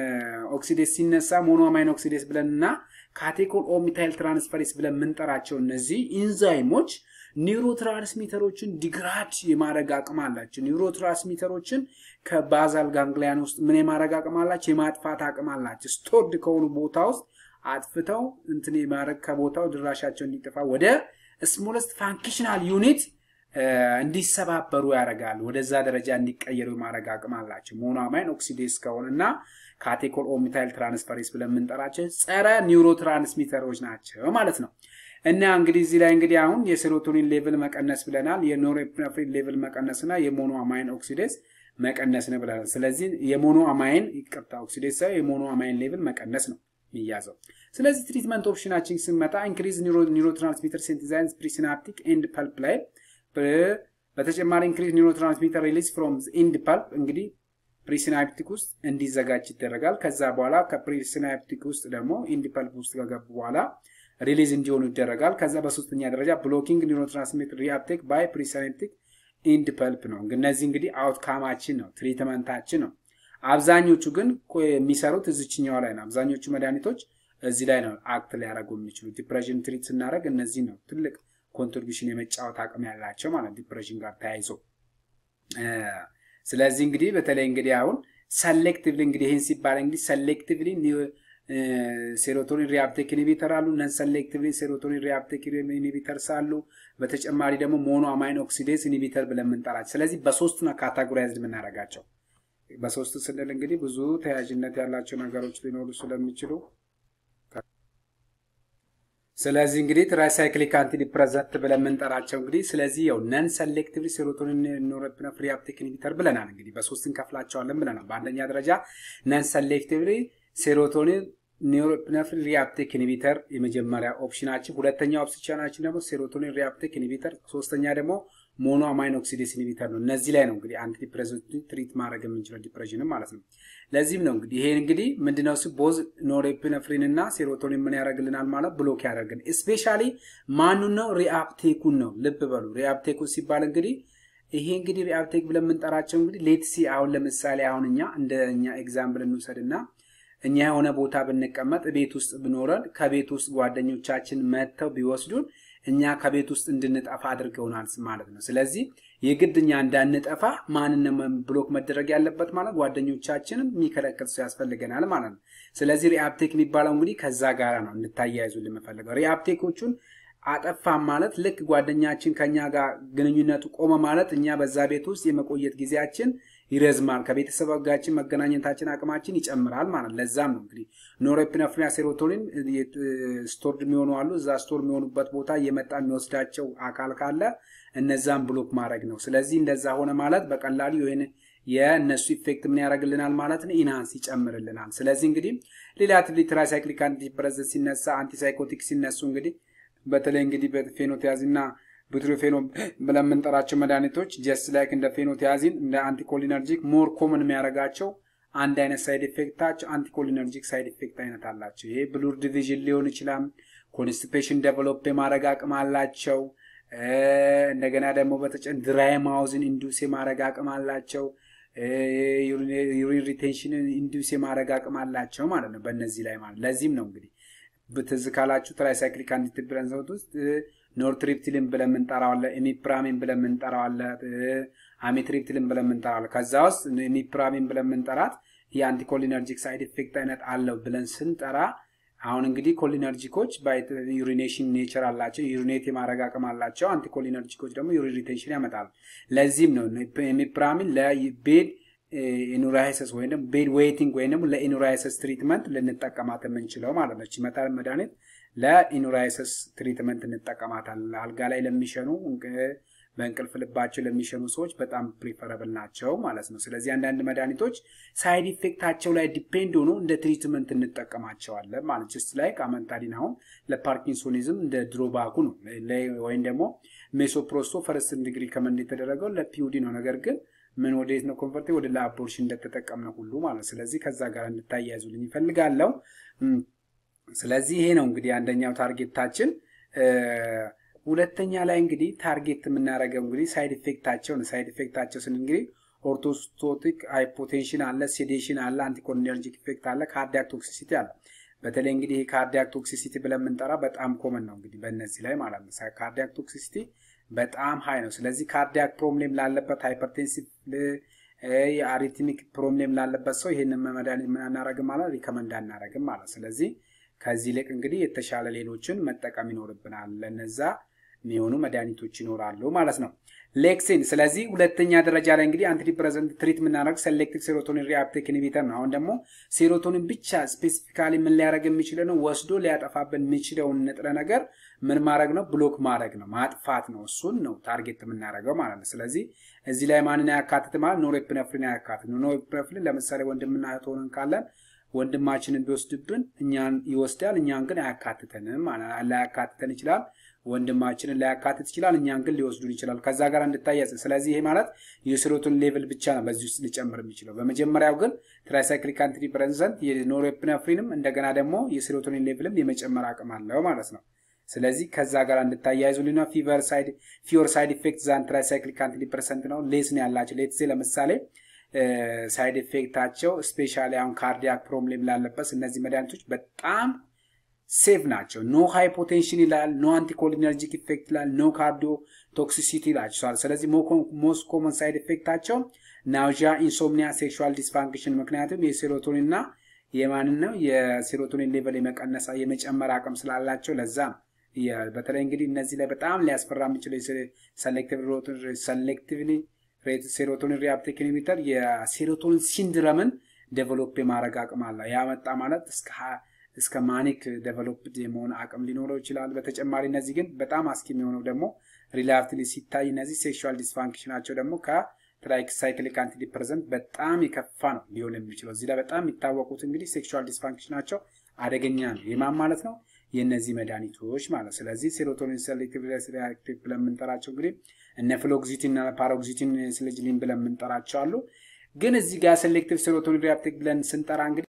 ኦክሲዴስ ሲነሳ ሞኖአማይን ኦክሲዴስ ብለንና ካቴኮል ኦ ሚታይል ትራንስፈሬስ ብለን የምንጠራቸው እነዚህ ኢንዛይሞች ኒውሮትራንስሚተሮችን ዲግራድ የማድረግ አቅም አላቸው። ኒውሮትራንስሚተሮችን ከባዛል ጋንግሊያን ውስጥ ምን የማድረግ አቅም አላቸው? የማጥፋት አቅም አላቸው። ስቶርድ ከሆኑ ቦታ ውስጥ አጥፍተው እንትን የማድረግ ከቦታው ድራሻቸው እንዲጠፋ ወደ ስሞለስት ፋንክሽናል ዩኒት እንዲሰባበሩ ያደርጋሉ። ወደዛ ደረጃ እንዲቀየሩ የማድረግ አቅም አላቸው። ሞኖአማይን ኦክሲዴስ ከሆነና ካቴኮል ኦ ሚታይል ትራንስፈሬስ ብለን የምንጠራቸው ጸረ ኒውሮትራንስሚተሮች ናቸው ማለት ነው። እና እንግዲህ እዚህ ላይ እንግዲህ አሁን የሴሮቶኒን ሌቭል መቀነስ ብለናል፣ የኖሬፕነፍሪን ሌቭል መቀነስና የሞኖአማይን ኦክሲዴስ መቀነስ ነው ብለናል። ስለዚህ የሞኖአማይን ይቅርታ ኦክሲዴስ ሳይሆን የሞኖአማይን ሌቭል መቀነስ ነው የሚያዘው። ስለዚህ ትሪትመንት ኦፕሽናችን ስንመጣ ኢንክሪዝ ኒውሮትራንስሚተር ሲንተሳይዝ ፕሪሲናፕቲክ ኤንድ ፐልፕ ላይ በተጨማሪ ኢንክሪዝ ኒውሮትራንስሚተር ሪሊዝ ፍሮም ኢንድ ፐልፕ እንግዲህ ፕሪሲናፕቲክ ውስጥ እንዲዘጋጅ ይደረጋል። ከዛ በኋላ ከፕሪሲናፕቲክ ውስጥ ደግሞ ኢንድ ፐልፕ ውስጥ ከገቡ በኋላ ሪሊዝ እንዲሆኑ ይደረጋል። ከዛ በሶስተኛ ደረጃ ብሎኪንግ ኒውሮትራንስሚተር ሪአፕቴክ ባይ ፕሪሲናፕቲክ ኢንድ ፐልፕ ነው። እነዚህ እንግዲህ አውትካማችን ነው፣ ትሪትመንታችን ነው። አብዛኞቹ ግን የሚሰሩት እዚህኛው ላይ ነው። አብዛኞቹ መድኃኒቶች እዚህ ላይ ነው አክት ሊያደርጉ የሚችሉ። ዲፕሬሽን ትሪት ስናደርግ እነዚህ ነው ትልቅ ኮንትሪቢዩሽን የመጫወት አቅም ያላቸው ማለት ዲፕሬሽን ጋር ተያይዞ። ስለዚህ እንግዲህ በተለይ እንግዲህ አሁን ሰሌክቲቭሊ እንግዲህ ይሄን ሲባል እንግዲህ ሰሌክቲቭሊ ሴሮቶኒን ሪአፕቴክ ኢንሂቢተር አሉ፣ ነን ሰሌክቲቭሊ ሴሮቶኒን ሪአፕቴክ ኢንሂቢተርስ አሉ። በተጨማሪ ደግሞ ሞኖአማይን ኦክሲዴስ ኢንሂቢተር ብለን የምንጠራቸው። ስለዚህ በሶስት ነው ካታጎራይዝድ የምናደርጋቸው። በሶስት ስንል እንግዲህ ብዙ ተያያዥነት ያላቸው ነገሮች ሊኖሩ ስለሚችሉ ስለዚህ እንግዲህ ትራይሳይክሊክ አንቲዲፕሬሰንት ብለን የምንጠራቸው እንግዲህ ስለዚህ ያው ነን ሰሌክቲቭሊ ሴሮቶኒን ኖሬፕነፍሪን ሪአፕቴክ ኢንሂቢተር ብለናል። እንግዲህ በሶስት እንከፍላቸዋለን ብለናል። በአንደኛ ደረጃ ነን ሰሌክቲቭሊ ሴሮቶኒን ኖሬፕነፍሪን ሪአፕቴክ ኢንሂቢተር የመጀመሪያ ኦፕሽናችን፣ ሁለተኛ ኦፕሽናችን ደግሞ ሴሮቶኒን ሪአፕቴክ ኢንሂቢተር፣ ሶስተኛ ደግሞ ሞኖአማይን ኦክሲዴስ ኢንሂቢተር ነው። እነዚህ ላይ ነው እንግዲህ አንቲዲፕሬሰንት ትሪት ማድረግ የምንችለው ዲፕሬሽን ማለት ነው። ለዚህም ነው እንግዲህ ይሄ እንግዲህ ምንድነው ሲ ቦዝ ኖሬፕነፍሪን እና ሴሮቶኒን ምን ያደርግልናል ማለት ብሎክ ያደርግልን። ስፔሻሊ ማኑን ነው ሪአፕቴኩን ነው። ልብ በሉ ሪአፕቴኩ ሲባል እንግዲህ ይሄ እንግዲህ ሪአፕቴክ ብለን የምንጠራቸው እንግዲህ ሌትሲ አሁን ለምሳሌ አሁን እኛ እንደኛ ኤግዛምፕል እንውሰድና እኛ የሆነ ቦታ ብንቀመጥ ቤት ውስጥ ብኖረን ከቤት ውስጥ ጓደኞቻችን መጥተው ቢወስዱን እኛ ከቤት ውስጥ እንድንጠፋ አድርገውናል ማለት ነው። ስለዚህ የግድኛ እንዳንጠፋ ማንንም ብሎክ መደረግ ያለበት ማለት ጓደኞቻችንን የሚከለክል ሰው ያስፈልገናል ማለት ነው። ስለዚህ ሪአፕቴክ የሚባለው እንግዲህ ከዛ ጋራ ነው እንድታያይዙ ለምፈልገው። ሪአፕቴኮቹን አጠፋ ማለት ልክ ጓደኛችን ከኛ ጋር ግንኙነቱ ቆመ ማለት እኛ በዛ ቤት ውስጥ የመቆየት ጊዜያችን ይረዝማል፣ ከቤተሰብ ጋር መገናኘታችን አቅማችን ይጨምራል ማለት። ለዛም ነው እንግዲህ ኖሬፕነፍሪን ሴሮቶኒን ስቶርድ የሚሆኑ አሉ። እዛ ስቶር የሚሆኑበት ቦታ እየመጣ የሚወስዳቸው አካል ካለ እነዛን ብሎክ ማድረግ ነው። ስለዚህ እንደዛ ሆነ ማለት በቀላሉ የሆነ የነሱ ኢፌክት ምን ያደርግልናል ማለት ነው፣ ኢንሃንስ ይጨምርልናል። ስለዚህ እንግዲህ ሪላቲቭሊ ትራይሳይክሊክ አንቲዲፕሬሰንት ሲነሳ አንቲሳይኮቲክ ሲነሱ እንግዲህ በተለይ እንግዲህ በፌኖቲያዚንና ቡትሮፌኖን ብለን የምንጠራቸው መድኃኒቶች ጀስት ላይክ እንደ ፌኖቲያዚን እንደ አንቲኮሊነርጂክ ሞር ኮመን የሚያደርጋቸው አንድ አይነት ሳይድ ኢፌክታቸው አንቲኮሊነርጂክ ሳይድ ኢፌክት አይነት አላቸው። ይሄ ብሉር ዲቪዥን ሊሆን ይችላል፣ ኮንስቲፔሽን ዴቨሎፕ የማድረግ አቅም አላቸው፣ እንደገና ደግሞ በተጨን ድራይ ማውዝን ኢንዱስ የማድረግ አቅም አላቸው ዩሪን ሪቴንሽን ኢንዱስ የማድረግ አቅም አላቸው ማለት ነው በእነዚህ ላይ ማለት ለዚህም ነው እንግዲህ በተዝካላችሁ ትራይሳይክሊክ አንቲዲፕረሰንት ውስጥ ኖርትሪፕቲልን ብለን እንጠራው አለ ኢሚፕራሚን ብለን እንጠራው አለ አሚትሪፕቲልን ብለን እንጠራው አለ ከዛ ውስጥ ኢሚፕራሚን ብለን እንጠራት የአንቲኮሊነርጂክ ሳይድ ኢፌክት አይነት አለው ብለን ስንጠራ አሁን እንግዲህ ኮሊነርጂኮች ባይ ዩሪኔሽን ኔቸር አላቸው ዩሪኔት የማድረግ አቅም አላቸው አንቲኮሊነርጂኮች ደግሞ ዩሪን ሪቴንሽን ያመጣሉ ለዚህም ነው ኢሚፕራሚን ለቤድ ኢኑራይሰስ ወይ ደግሞ ቤድ ዌይቲንግ ወይ ደግሞ ለኢኑራይሰስ ትሪትመንት ልንጠቀማት የምንችለው ማለት ነው እቺ መታል መድኃኒት ለኢኑራይሰስ ትሪትመንት እንጠቀማታለን አልጋ ላይ ለሚሸኑ በእንቅልፍ ልባቸው ለሚሸኑ ሰዎች በጣም ፕሪፈረብል ናቸው ማለት ነው ስለዚህ አንዳንድ መድኃኒቶች ሳይድ ኢፌክታቸው ላይ ዲፔንድ ሆኖ እንደ ትሪትመንት እንጠቀማቸዋለን ማለት just like አመንታዲን አሁን ለፓርኪንሶኒዝም እንደ ድሮባኩ ነው ወይም ደግሞ ሜሶፕሮስቶ ፈርስት ዲግሪ ከመንድ የተደረገው ለፒዩዲ ነው ነገር ግን ምን ወዴት ነው ኮንቨርት ወደ ለአቦርሽን እንደተጠቀምነው ሁሉ ማለት ስለዚህ ከዛ ጋር እንታያይዙልኝ ይፈልጋለሁ ስለዚህ ይሄ ነው እንግዲህ አንደኛው ታርጌታችን ሁለተኛ ላይ እንግዲህ ታርጌት የምናረጋው እንግዲህ ሳይድ ኢፌክታቸው ነው ሳይድ ኢፌክታቸው ስን እንግዲህ ኦርቶስቶቲክ ሃይፖቴንሽን አለ ሴዴሽን አለ አንቲኮሊነርጂክ ኢፌክት አለ ካርዲያክ ቶክሲሲቲ አለ በተለይ እንግዲህ ካርዲያክ ቶክሲሲቲ ብለን የምንጠራ በጣም ኮመን ነው እንግዲህ በእነዚህ ላይ ማለት ነው ካርዲያክ ቶክሲሲቲ በጣም ሃይ ነው ስለዚህ ካርዲያክ ፕሮብሌም ላለበት ሃይፐርቴንሲቭ የአሪትሚክ ፕሮብሌም ላለበት ሰው ይሄንን መድኃኒት ምን እናረግ ማለት ሪከመንድ አናረግም ማለት ስለዚህ ከዚህ ለቅ እንግዲህ የተሻለ ሌሎችን መጠቀም ይኖርብናል ለነዛ የሚሆኑ መድኃኒቶች ይኖራሉ ማለት ነው ሌክሲን ስለዚህ ሁለተኛ ደረጃ ላይ እንግዲህ አንቲዲፕረሰንት ትሪት ምናረግ ሴሌክቲቭ ሴሮቶኒን ሪአፕቴክ ኢንሂቢተር ነው አሁን ደግሞ ሴሮቶኒን ብቻ ስፔሲፊካሊ ምን ሊያረግ የሚችለው ነው ወስዶ ሊያጠፋብን የሚችለው ንጥረ ነገር ምን ማድረግ ነው ብሎክ ማድረግ ነው ማጥፋት ነው እሱን ነው ታርጌት የምናረገው ማለት ነው ስለዚህ እዚህ ላይ ማንን ያካትት ማለት ኖሬፕነፍሪን ያካትት ነው ኖሬፕነፍሪን ለምሳሌ ወንድምና እህት ሆነን ካለን ወንድማችንን ቢወስድብን እኛን ይወስዳል እኛን ግን አያካትተንም ማለት አያካትተን ይችላል ወንድማችንን ሊያካትት ይችላል እኛን ግን ሊወስዱን ይችላል ከዛ ጋር እንድታያዝ ስለዚህ ይሄ ማለት የሴሮቶኒን ሌቭል ብቻ ነው በዚህ ውስጥ ሊጨምር የሚችለው በመጀመሪያው ግን ትራይሳይክሊክ አንቲዲፕረሰንት የኖሬፕነፍሪንም እንደገና ደግሞ የሴሮቶኒን ሌቭልም የመጨመር አቅም አለው ማለት ነው ስለዚህ ከዛ ጋር እንድታያይዙልና ፊቨር ሳይድ ፊወር ሳይድ ኢፌክት ዛን ትራይሳይክሊክ አንቲዲፕረሰንት ነው ሌስ ነው ያላቸው ሌትስ ለምሳሌ ሳይድ ኢፌክታቸው ስፔሻሊ አሁን ካርዲያክ ፕሮብሌም ላለበት እነዚህ መድኃኒቶች በጣም ሴፍ ናቸው ኖ ሃይፖቴንሽን ይላል ኖ አንቲኮሊነርጂክ ኢፌክት ይላል ኖ ካርዲዮ ቶክሲሲቲ ይላል ስለዚህ ሞስት ኮመን ሳይድ ኢፌክታቸው ናውዣ ኢንሶምኒያ ሴክሹዋል ዲስፋንክሽን ምክንያቱም የሴሮቶኒንና የማን ነው የሴሮቶኒን ሌቭል የመቀነሳ የመጨመር አቅም ስላላቸው ለዛ በተለይ እንግዲህ እነዚህ ላይ በጣም ሊያስፈራ የሚችለው ሴሌክቲቭ ሴሌክቲቭሊ ሴሮቶኒን ሪአፕቴክ ኢንሂቢተር የሴሮቶኒን ሲንድረምን ዴቨሎፕ የማድረግ አቅም አለ ያመጣ ማለት እስከ እስከ ማኒክ ዴቨሎፕድ የመሆን አቅም ሊኖረው ይችላል በተጨማሪ እነዚህ ግን በጣም አስኪ የሚሆነው ደግሞ ሪላቲቭሊ ሲታይ እነዚህ ሴክሹዋል ዲስፋንክሽናቸው ደግሞ ከትራይሳይክሊክ አንቲዲፕረሰንት በጣም የከፋ ነው ሊሆን የሚችለው እዚህ ላይ በጣም የሚታወቁት እንግዲህ ሴክሹዋል ዲስፋንክሽናቸው አደገኛ ነው የማን ማለት ነው የነዚህ መድኃኒቶች ማለት ስለዚህ ሴሮቶኒን ሴሌክቲቭ ሪአክቲቭ ብለን የምንጠራቸው እንግዲህ እነ ፍሎክሲቲን እና ፓሮክሲቲን ስሌጅሊን ብለን የምንጠራቸው አሉ ግን እዚህ ጋር ሴሌክቲቭ ሴሮቶኒን ሪአፕቴክ ብለን ስንጠራ እንግዲህ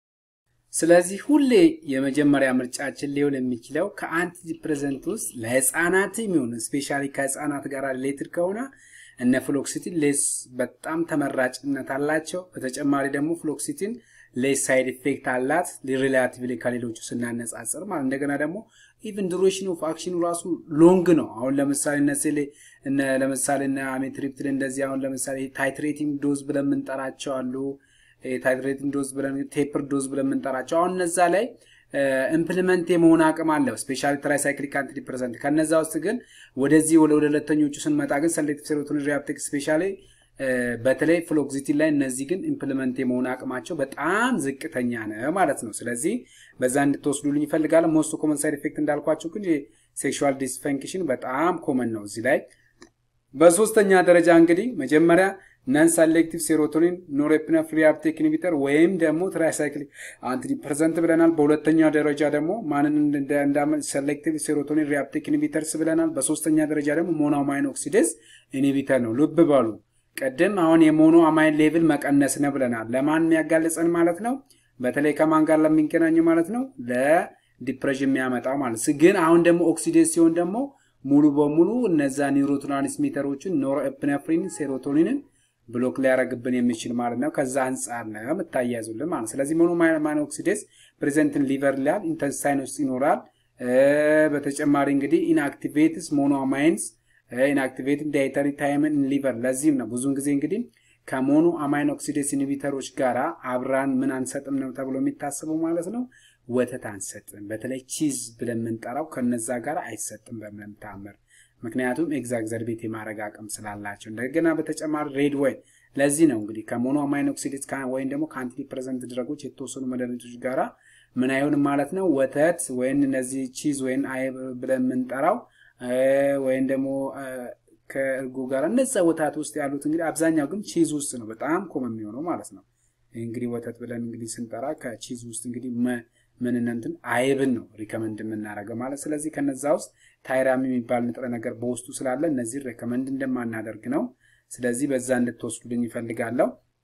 ስለዚህ ሁሌ የመጀመሪያ ምርጫችን ሊሆን የሚችለው ከአንቲዲፕረሰንት ውስጥ ለህፃናት የሚሆን ስፔሻሊ ከህፃናት ጋር ሪሌትድ ከሆነ እነ ፍሎክሲቲን ሌስ በጣም ተመራጭነት አላቸው በተጨማሪ ደግሞ ፍሎክሲቲን ሌስ ሳይድ ኢፌክት አላት ሪላቲቭሊ ከሌሎቹ ስናነጻጽር ማለት እንደገና ደግሞ ኢቭን ዱሬሽን ኦፍ አክሽኑ ራሱ ሎንግ ነው አሁን ለምሳሌ እነዚህ እነ ለምሳሌ እነ አሚትሪፕቲል እንደዚህ አሁን ለምሳሌ ታይትሬቲንግ ዶዝ ብለን የምንጠራቸው አሉ ታይትሬቲንግ ዶዝ ብለን ቴፐር ዶዝ ብለን የምንጠራቸው አሁን እነዛ ላይ ኢምፕሊመንት የመሆን አቅም አለው ስፔሻሊ ትራይሳይክሊክ አንቲዲፕረሰንት ከነዛ ውስጥ ግን ወደዚህ ወደ ሁለተኞቹ ስንመጣ ግን ሴሌክቲቭ ሴሮቶኒን ሪአፕቴክ ስፔሻሊ በተለይ ፍሎክሲቲን ላይ እነዚህ ግን ኢምፕሊመንት የመሆን አቅማቸው በጣም ዝቅተኛ ነው ማለት ነው ስለዚህ በዛ እንድትወስዱልኝ ይፈልጋል ሞስት ኮመን ሳይድ ኢፌክት እንዳልኳችሁ ግን ሴክሹዋል ዲስፋንክሽን በጣም ኮመን ነው እዚህ ላይ በሶስተኛ ደረጃ እንግዲህ መጀመሪያ non selective serotonin norepinephrine reuptake inhibitor ወይም ደግሞ ትራይሳይክሊክ አንቲዲፕረሰንት ብለናል በሁለተኛ ደረጃ ደግሞ ማንን እንደ selective serotonin reuptake inhibitors ብለናል በሶስተኛ ደረጃ ደግሞ monoamine oxidase inhibitor ነው ልብ በሉ ቀደም አሁን የሞኖ አማይን ሌቭል መቀነስ ነው ብለናል ለማን የሚያጋልጸን ማለት ነው በተለይ ከማን ጋር ለሚገናኙ ማለት ነው ለዲፕሬሽን የሚያመጣው ማለት ግን አሁን ደግሞ ኦክሲዴዝ ሲሆን ደግሞ ሙሉ በሙሉ እነዛ ኒውሮትራንስሚተሮችን ኖርኤፕኔፍሪን ሴሮቶኒንን ብሎክ ሊያረግብን የሚችል ማለት ነው ከዛ አንፃር ነው የምታያዙልን ማለት ስለዚህ ሞኖአማይን ኦክሲዴስ ፕሬዘንትን ሊቨር ላይ ኢንተስታይን ውስጥ ይኖራል በተጨማሪ እንግዲህ ኢንአክቲቬትስ ሞኖአማይንስ ኢንአክቲቬት ዳይተሪ ታይምን ሊቨር ለዚህም ነው ብዙን ጊዜ እንግዲህ ከሞኖአማይን ኦክሲዴስ ኢንሂቢተሮች ጋራ አብራን ምን አንሰጥም ነው ተብሎ የሚታሰበው ማለት ነው ወተት አንሰጥም በተለይ ቺዝ ብለን ምንጠራው ከነዛ ጋራ አይሰጥም በምንም ታምር ምክንያቱም ኤግዛግዘርቤት የማረግ አቅም ስላላቸው እንደገና በተጨማሪ ሬድ ዋይን ለዚህ ነው እንግዲህ ከሞኖአማይን ኦክሲዴስ ወይን ደግሞ ከአንቲዲፕሬሰንት ድረጎች የተወሰኑ መድኃኒቶች ጋራ ምን አይሆንም ማለት ነው ወተት ወይን እነዚህ ቺዝ ወይን አይብ ብለን ምንጠራው ወይን ደግሞ ከእርጎ ጋር እነዛ ወተት ውስጥ ያሉት እንግዲህ አብዛኛው ግን ቺዝ ውስጥ ነው በጣም ኮመን የሚሆነው ማለት ነው እንግዲህ ወተት ብለን እንግዲህ ስንጠራ ከቺዝ ውስጥ እንግዲህ ምን እንትን አይብን ነው ሪከመንድ የምናደርገው ማለት ስለዚህ ከነዛ ውስጥ ታይራሚ የሚባል ንጥረ ነገር በውስጡ ስላለ እነዚህ ሪከመንድ እንደማናደርግ ነው ስለዚህ በዛ እንድትወስዱልኝ ይፈልጋለሁ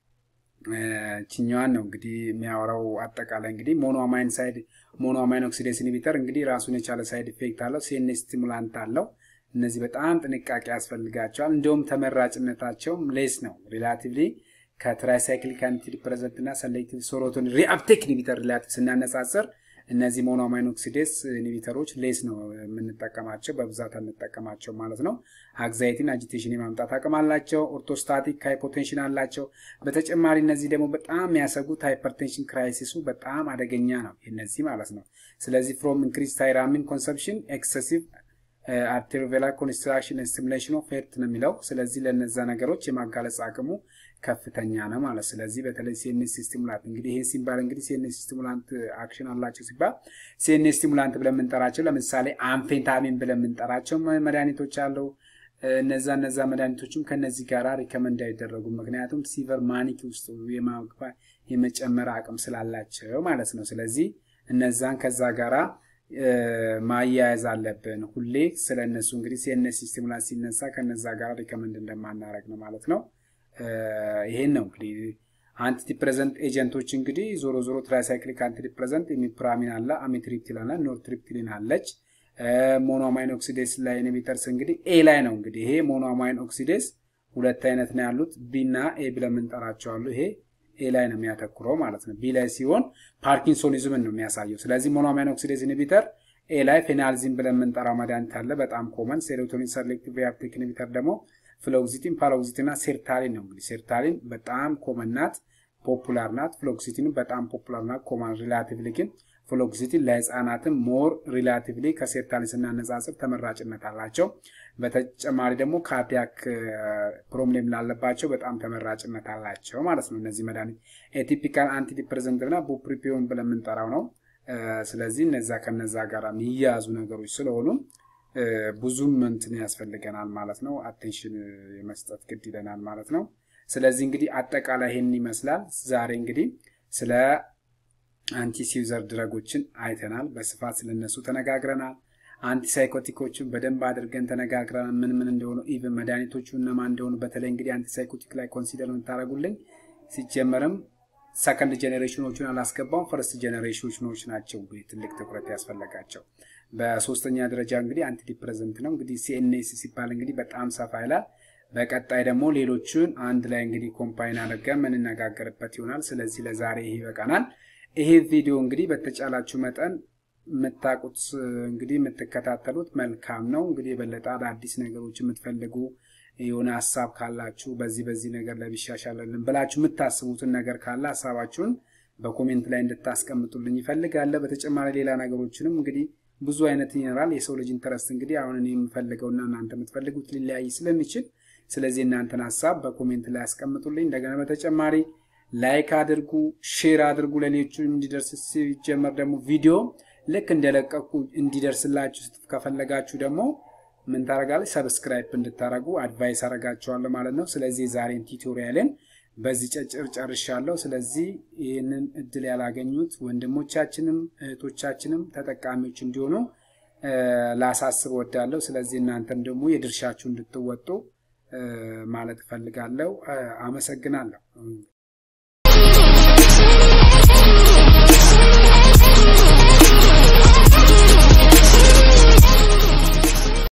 ቺኛዋን ነው እንግዲህ የሚያወራው አጠቃላይ እንግዲህ ሞኖአማይን ሳይድ ሞኖአማይን ኦክሲዴስ ኢንሂቢተር እንግዲህ ራሱን የቻለ ሳይድ ኢፌክት አለው ሲኤንኤስ ስቲሙላንት አለው እነዚህ በጣም ጥንቃቄ ያስፈልጋቸዋል እንደውም ተመራጭነታቸው ሌስ ነው ሪላቲቭሊ ከትራይሳይክሊክ አንቲዲፕሬሰንት እና ሰሌክቲቭ ሴሮቶኒን ሪአፕቴክ ኢንሂቢተር ሪላቲቭ ስናነጻጽር እነዚህ ሞኖአማይን ኦክሲዴስ ኢንሂቢተሮች ሌስ ነው የምንጠቀማቸው በብዛት አንጠቀማቸው ማለት ነው አንግዛይቲ አጂቴሽን የማምጣት አቅም አላቸው ኦርቶስታቲክ ሃይፖቴንሽን አላቸው በተጨማሪ እነዚህ ደግሞ በጣም ያሰጉት ሃይፐርቴንሽን ክራይሲሱ በጣም አደገኛ ነው እነዚህ ማለት ነው ስለዚህ ፍሮም ኢንክሪዝ ታይራሚን ኮንሰምፕሽን ኤክሰሲቭ አርቴሪዮቬላር ኮንስትራክሽን ስቲሙሌሽን ኦፍ ሄርት ነው የሚለው ስለዚህ ለነዛ ነገሮች የማጋለጽ አቅሙ ከፍተኛ ነው ማለት ስለዚህ በተለይ ሲኤንኤስ ስቲሙላንት እንግዲህ ይሄ ሲባል እንግዲህ ሲኤንኤስ ስቲሙላንት አክሽን አላቸው ሲባል ሲኤንኤስ ስቲሙላንት ብለን የምንጠራቸው ለምሳሌ አምፌታሚን ብለን የምንጠራቸው መድኃኒቶች አሉ እነዛ እነዛ መድኃኒቶችም ከነዚህ ጋራ ሪከመንድ አይደረጉም ምክንያቱም ሲቨር ማኒክ ውስጥ የማግባ የመጨመር አቅም ስላላቸው ማለት ነው ስለዚህ እነዛን ከዛ ጋራ ማያያዝ አለብን ሁሌ ስለነሱ እንግዲህ ሲኤንኤስ ስቲሙላንት ሲነሳ ከነዛ ጋራ ሪከመንድ እንደማናረግ ነው ማለት ነው ይሄን ነው እንግዲህ አንቲዲፕሬሰንት ኤጀንቶች እንግዲህ ዞሮ ዞሮ ትራይሳይክሊክ አንቲዲፕሬሰንት ኢሚፕራሚን አለ አሚትሪፕቲል አለ ኖርትሪፕቲሊን አለች ሞኖአማይን ኦክሲዴስ ላይ ኢንሂቢተርስ እንግዲህ ኤ ላይ ነው እንግዲህ ይሄ ሞኖአማይን ኦክሲዴስ ሁለት አይነት ነው ያሉት ቢ እና ኤ ብለን የምንጠራቸው አሉ ይሄ ኤ ላይ ነው የሚያተኩረው ማለት ነው ቢ ላይ ሲሆን ፓርኪንሶኒዝምን ነው የሚያሳየው ስለዚህ ሞኖአማይን ኦክሲዴስ ኢንሂቢተር ኤ ላይ ፌናልዚን ብለን የምንጠራው መድኃኒት አለ በጣም ኮመን ሴሮቶኒን ሰሌክቲቭ ሪአፕቴክ ኢንሂቢተር ደግሞ ፍሎክሲቲን ፓራክሲቲን እና ሴርታሊን ነው እንግዲህ ሴርታሊን በጣም ኮመን ናት ፖፑላር ናት ፍሎክሲቲን በጣም ፖፑላር ናት ኮመን ሪላቲቭሊ ግን ፍሎክሲቲን ለህፃናትም ሞር ሪላቲቭሊ ከሴርታሊን ስናነጻጽር ተመራጭነት አላቸው በተጨማሪ ደግሞ ካርዲያክ ፕሮብሌም ላለባቸው በጣም ተመራጭነት አላቸው ማለት ነው እነዚህ መድኃኒት ኤቲፒካል አንቲዲፕሬሰንት እና ቡፕሪፒዮን ብለን የምንጠራው ነው ስለዚህ እነዛ ከነዛ ጋራ የሚያዙ ነገሮች ስለሆኑ ብዙም እንትን ያስፈልገናል ማለት ነው አቴንሽን የመስጠት ግድ ይለናል ማለት ነው ስለዚህ እንግዲህ አጠቃላይ ይሄን ይመስላል ዛሬ እንግዲህ ስለ አንቲሲዩዘር ድረጎችን አይተናል በስፋት ስለነሱ ተነጋግረናል አንቲሳይኮቲኮችን በደንብ አድርገን ተነጋግረናል ምን ምን እንደሆነ ኢቭን መድኃኒቶቹ እነማን እንደሆኑ በተለይ እንግዲህ አንቲሳይኮቲክ ላይ ኮንሲደር እንታረጉልኝ ሲጀመርም ሰከንድ ጄኔሬሽኖችን አላስገባው ፈርስት ጄኔሬሽኖች ናቸው ትልቅ ትኩረት ያስፈልጋቸው በሶስተኛ ደረጃ እንግዲህ አንቲዲፕሬሰንት ነው እንግዲህ ሲኤንኤስ ሲባል እንግዲህ በጣም ሰፋ ይላል በቀጣይ ደግሞ ሌሎችን አንድ ላይ እንግዲህ ኮምባይን አድርገን እንነጋገርበት ይሆናል ስለዚህ ለዛሬ ይሄ ይበቃናል ይሄ ቪዲዮ እንግዲህ በተቻላችሁ መጠን መታቁት እንግዲህ የምትከታተሉት መልካም ነው እንግዲህ የበለጠ አዲስ ነገሮች የምትፈልጉ የሆነ ሐሳብ ካላችሁ በዚህ በዚህ ነገር ላይ ቢሻሻልልን ብላችሁ የምታስቡትን ነገር ካለ ሐሳባችሁን በኮሜንት ላይ እንድታስቀምጡልኝ ይፈልጋል በተጨማሪ ሌላ ነገሮችንም እንግዲህ ብዙ አይነት ይኖራል የሰው ልጅ ኢንተረስት እንግዲህ አሁን እኔ የምፈልገውና እናንተ የምትፈልጉት ሊለያይ ስለሚችል ስለዚህ እናንተን ሐሳብ በኮሜንት ላይ አስቀምጡልኝ እንደገና በተጨማሪ ላይክ አድርጉ ሼር አድርጉ ለሌሎች እንዲደርስ ሲጀመር ደግሞ ቪዲዮ ልክ እንደለቀቁ እንዲደርስላችሁ ከፈለጋችሁ ደግሞ ምን ታረጋለች ሰብስክራይብ እንድታረጉ አድቫይስ አረጋችኋለሁ ማለት ነው ስለዚህ ዛሬን ቲዩቶሪያልን በዚህ ጨጭር ጨርሻለሁ ስለዚህ ይሄንን እድል ያላገኙት ወንድሞቻችንም እህቶቻችንም ተጠቃሚዎች እንዲሆኑ ላሳስብ ወዳለሁ ስለዚህ እናንተም ደግሞ የድርሻችሁ እንድትወጡ ማለት ፈልጋለሁ አመሰግናለሁ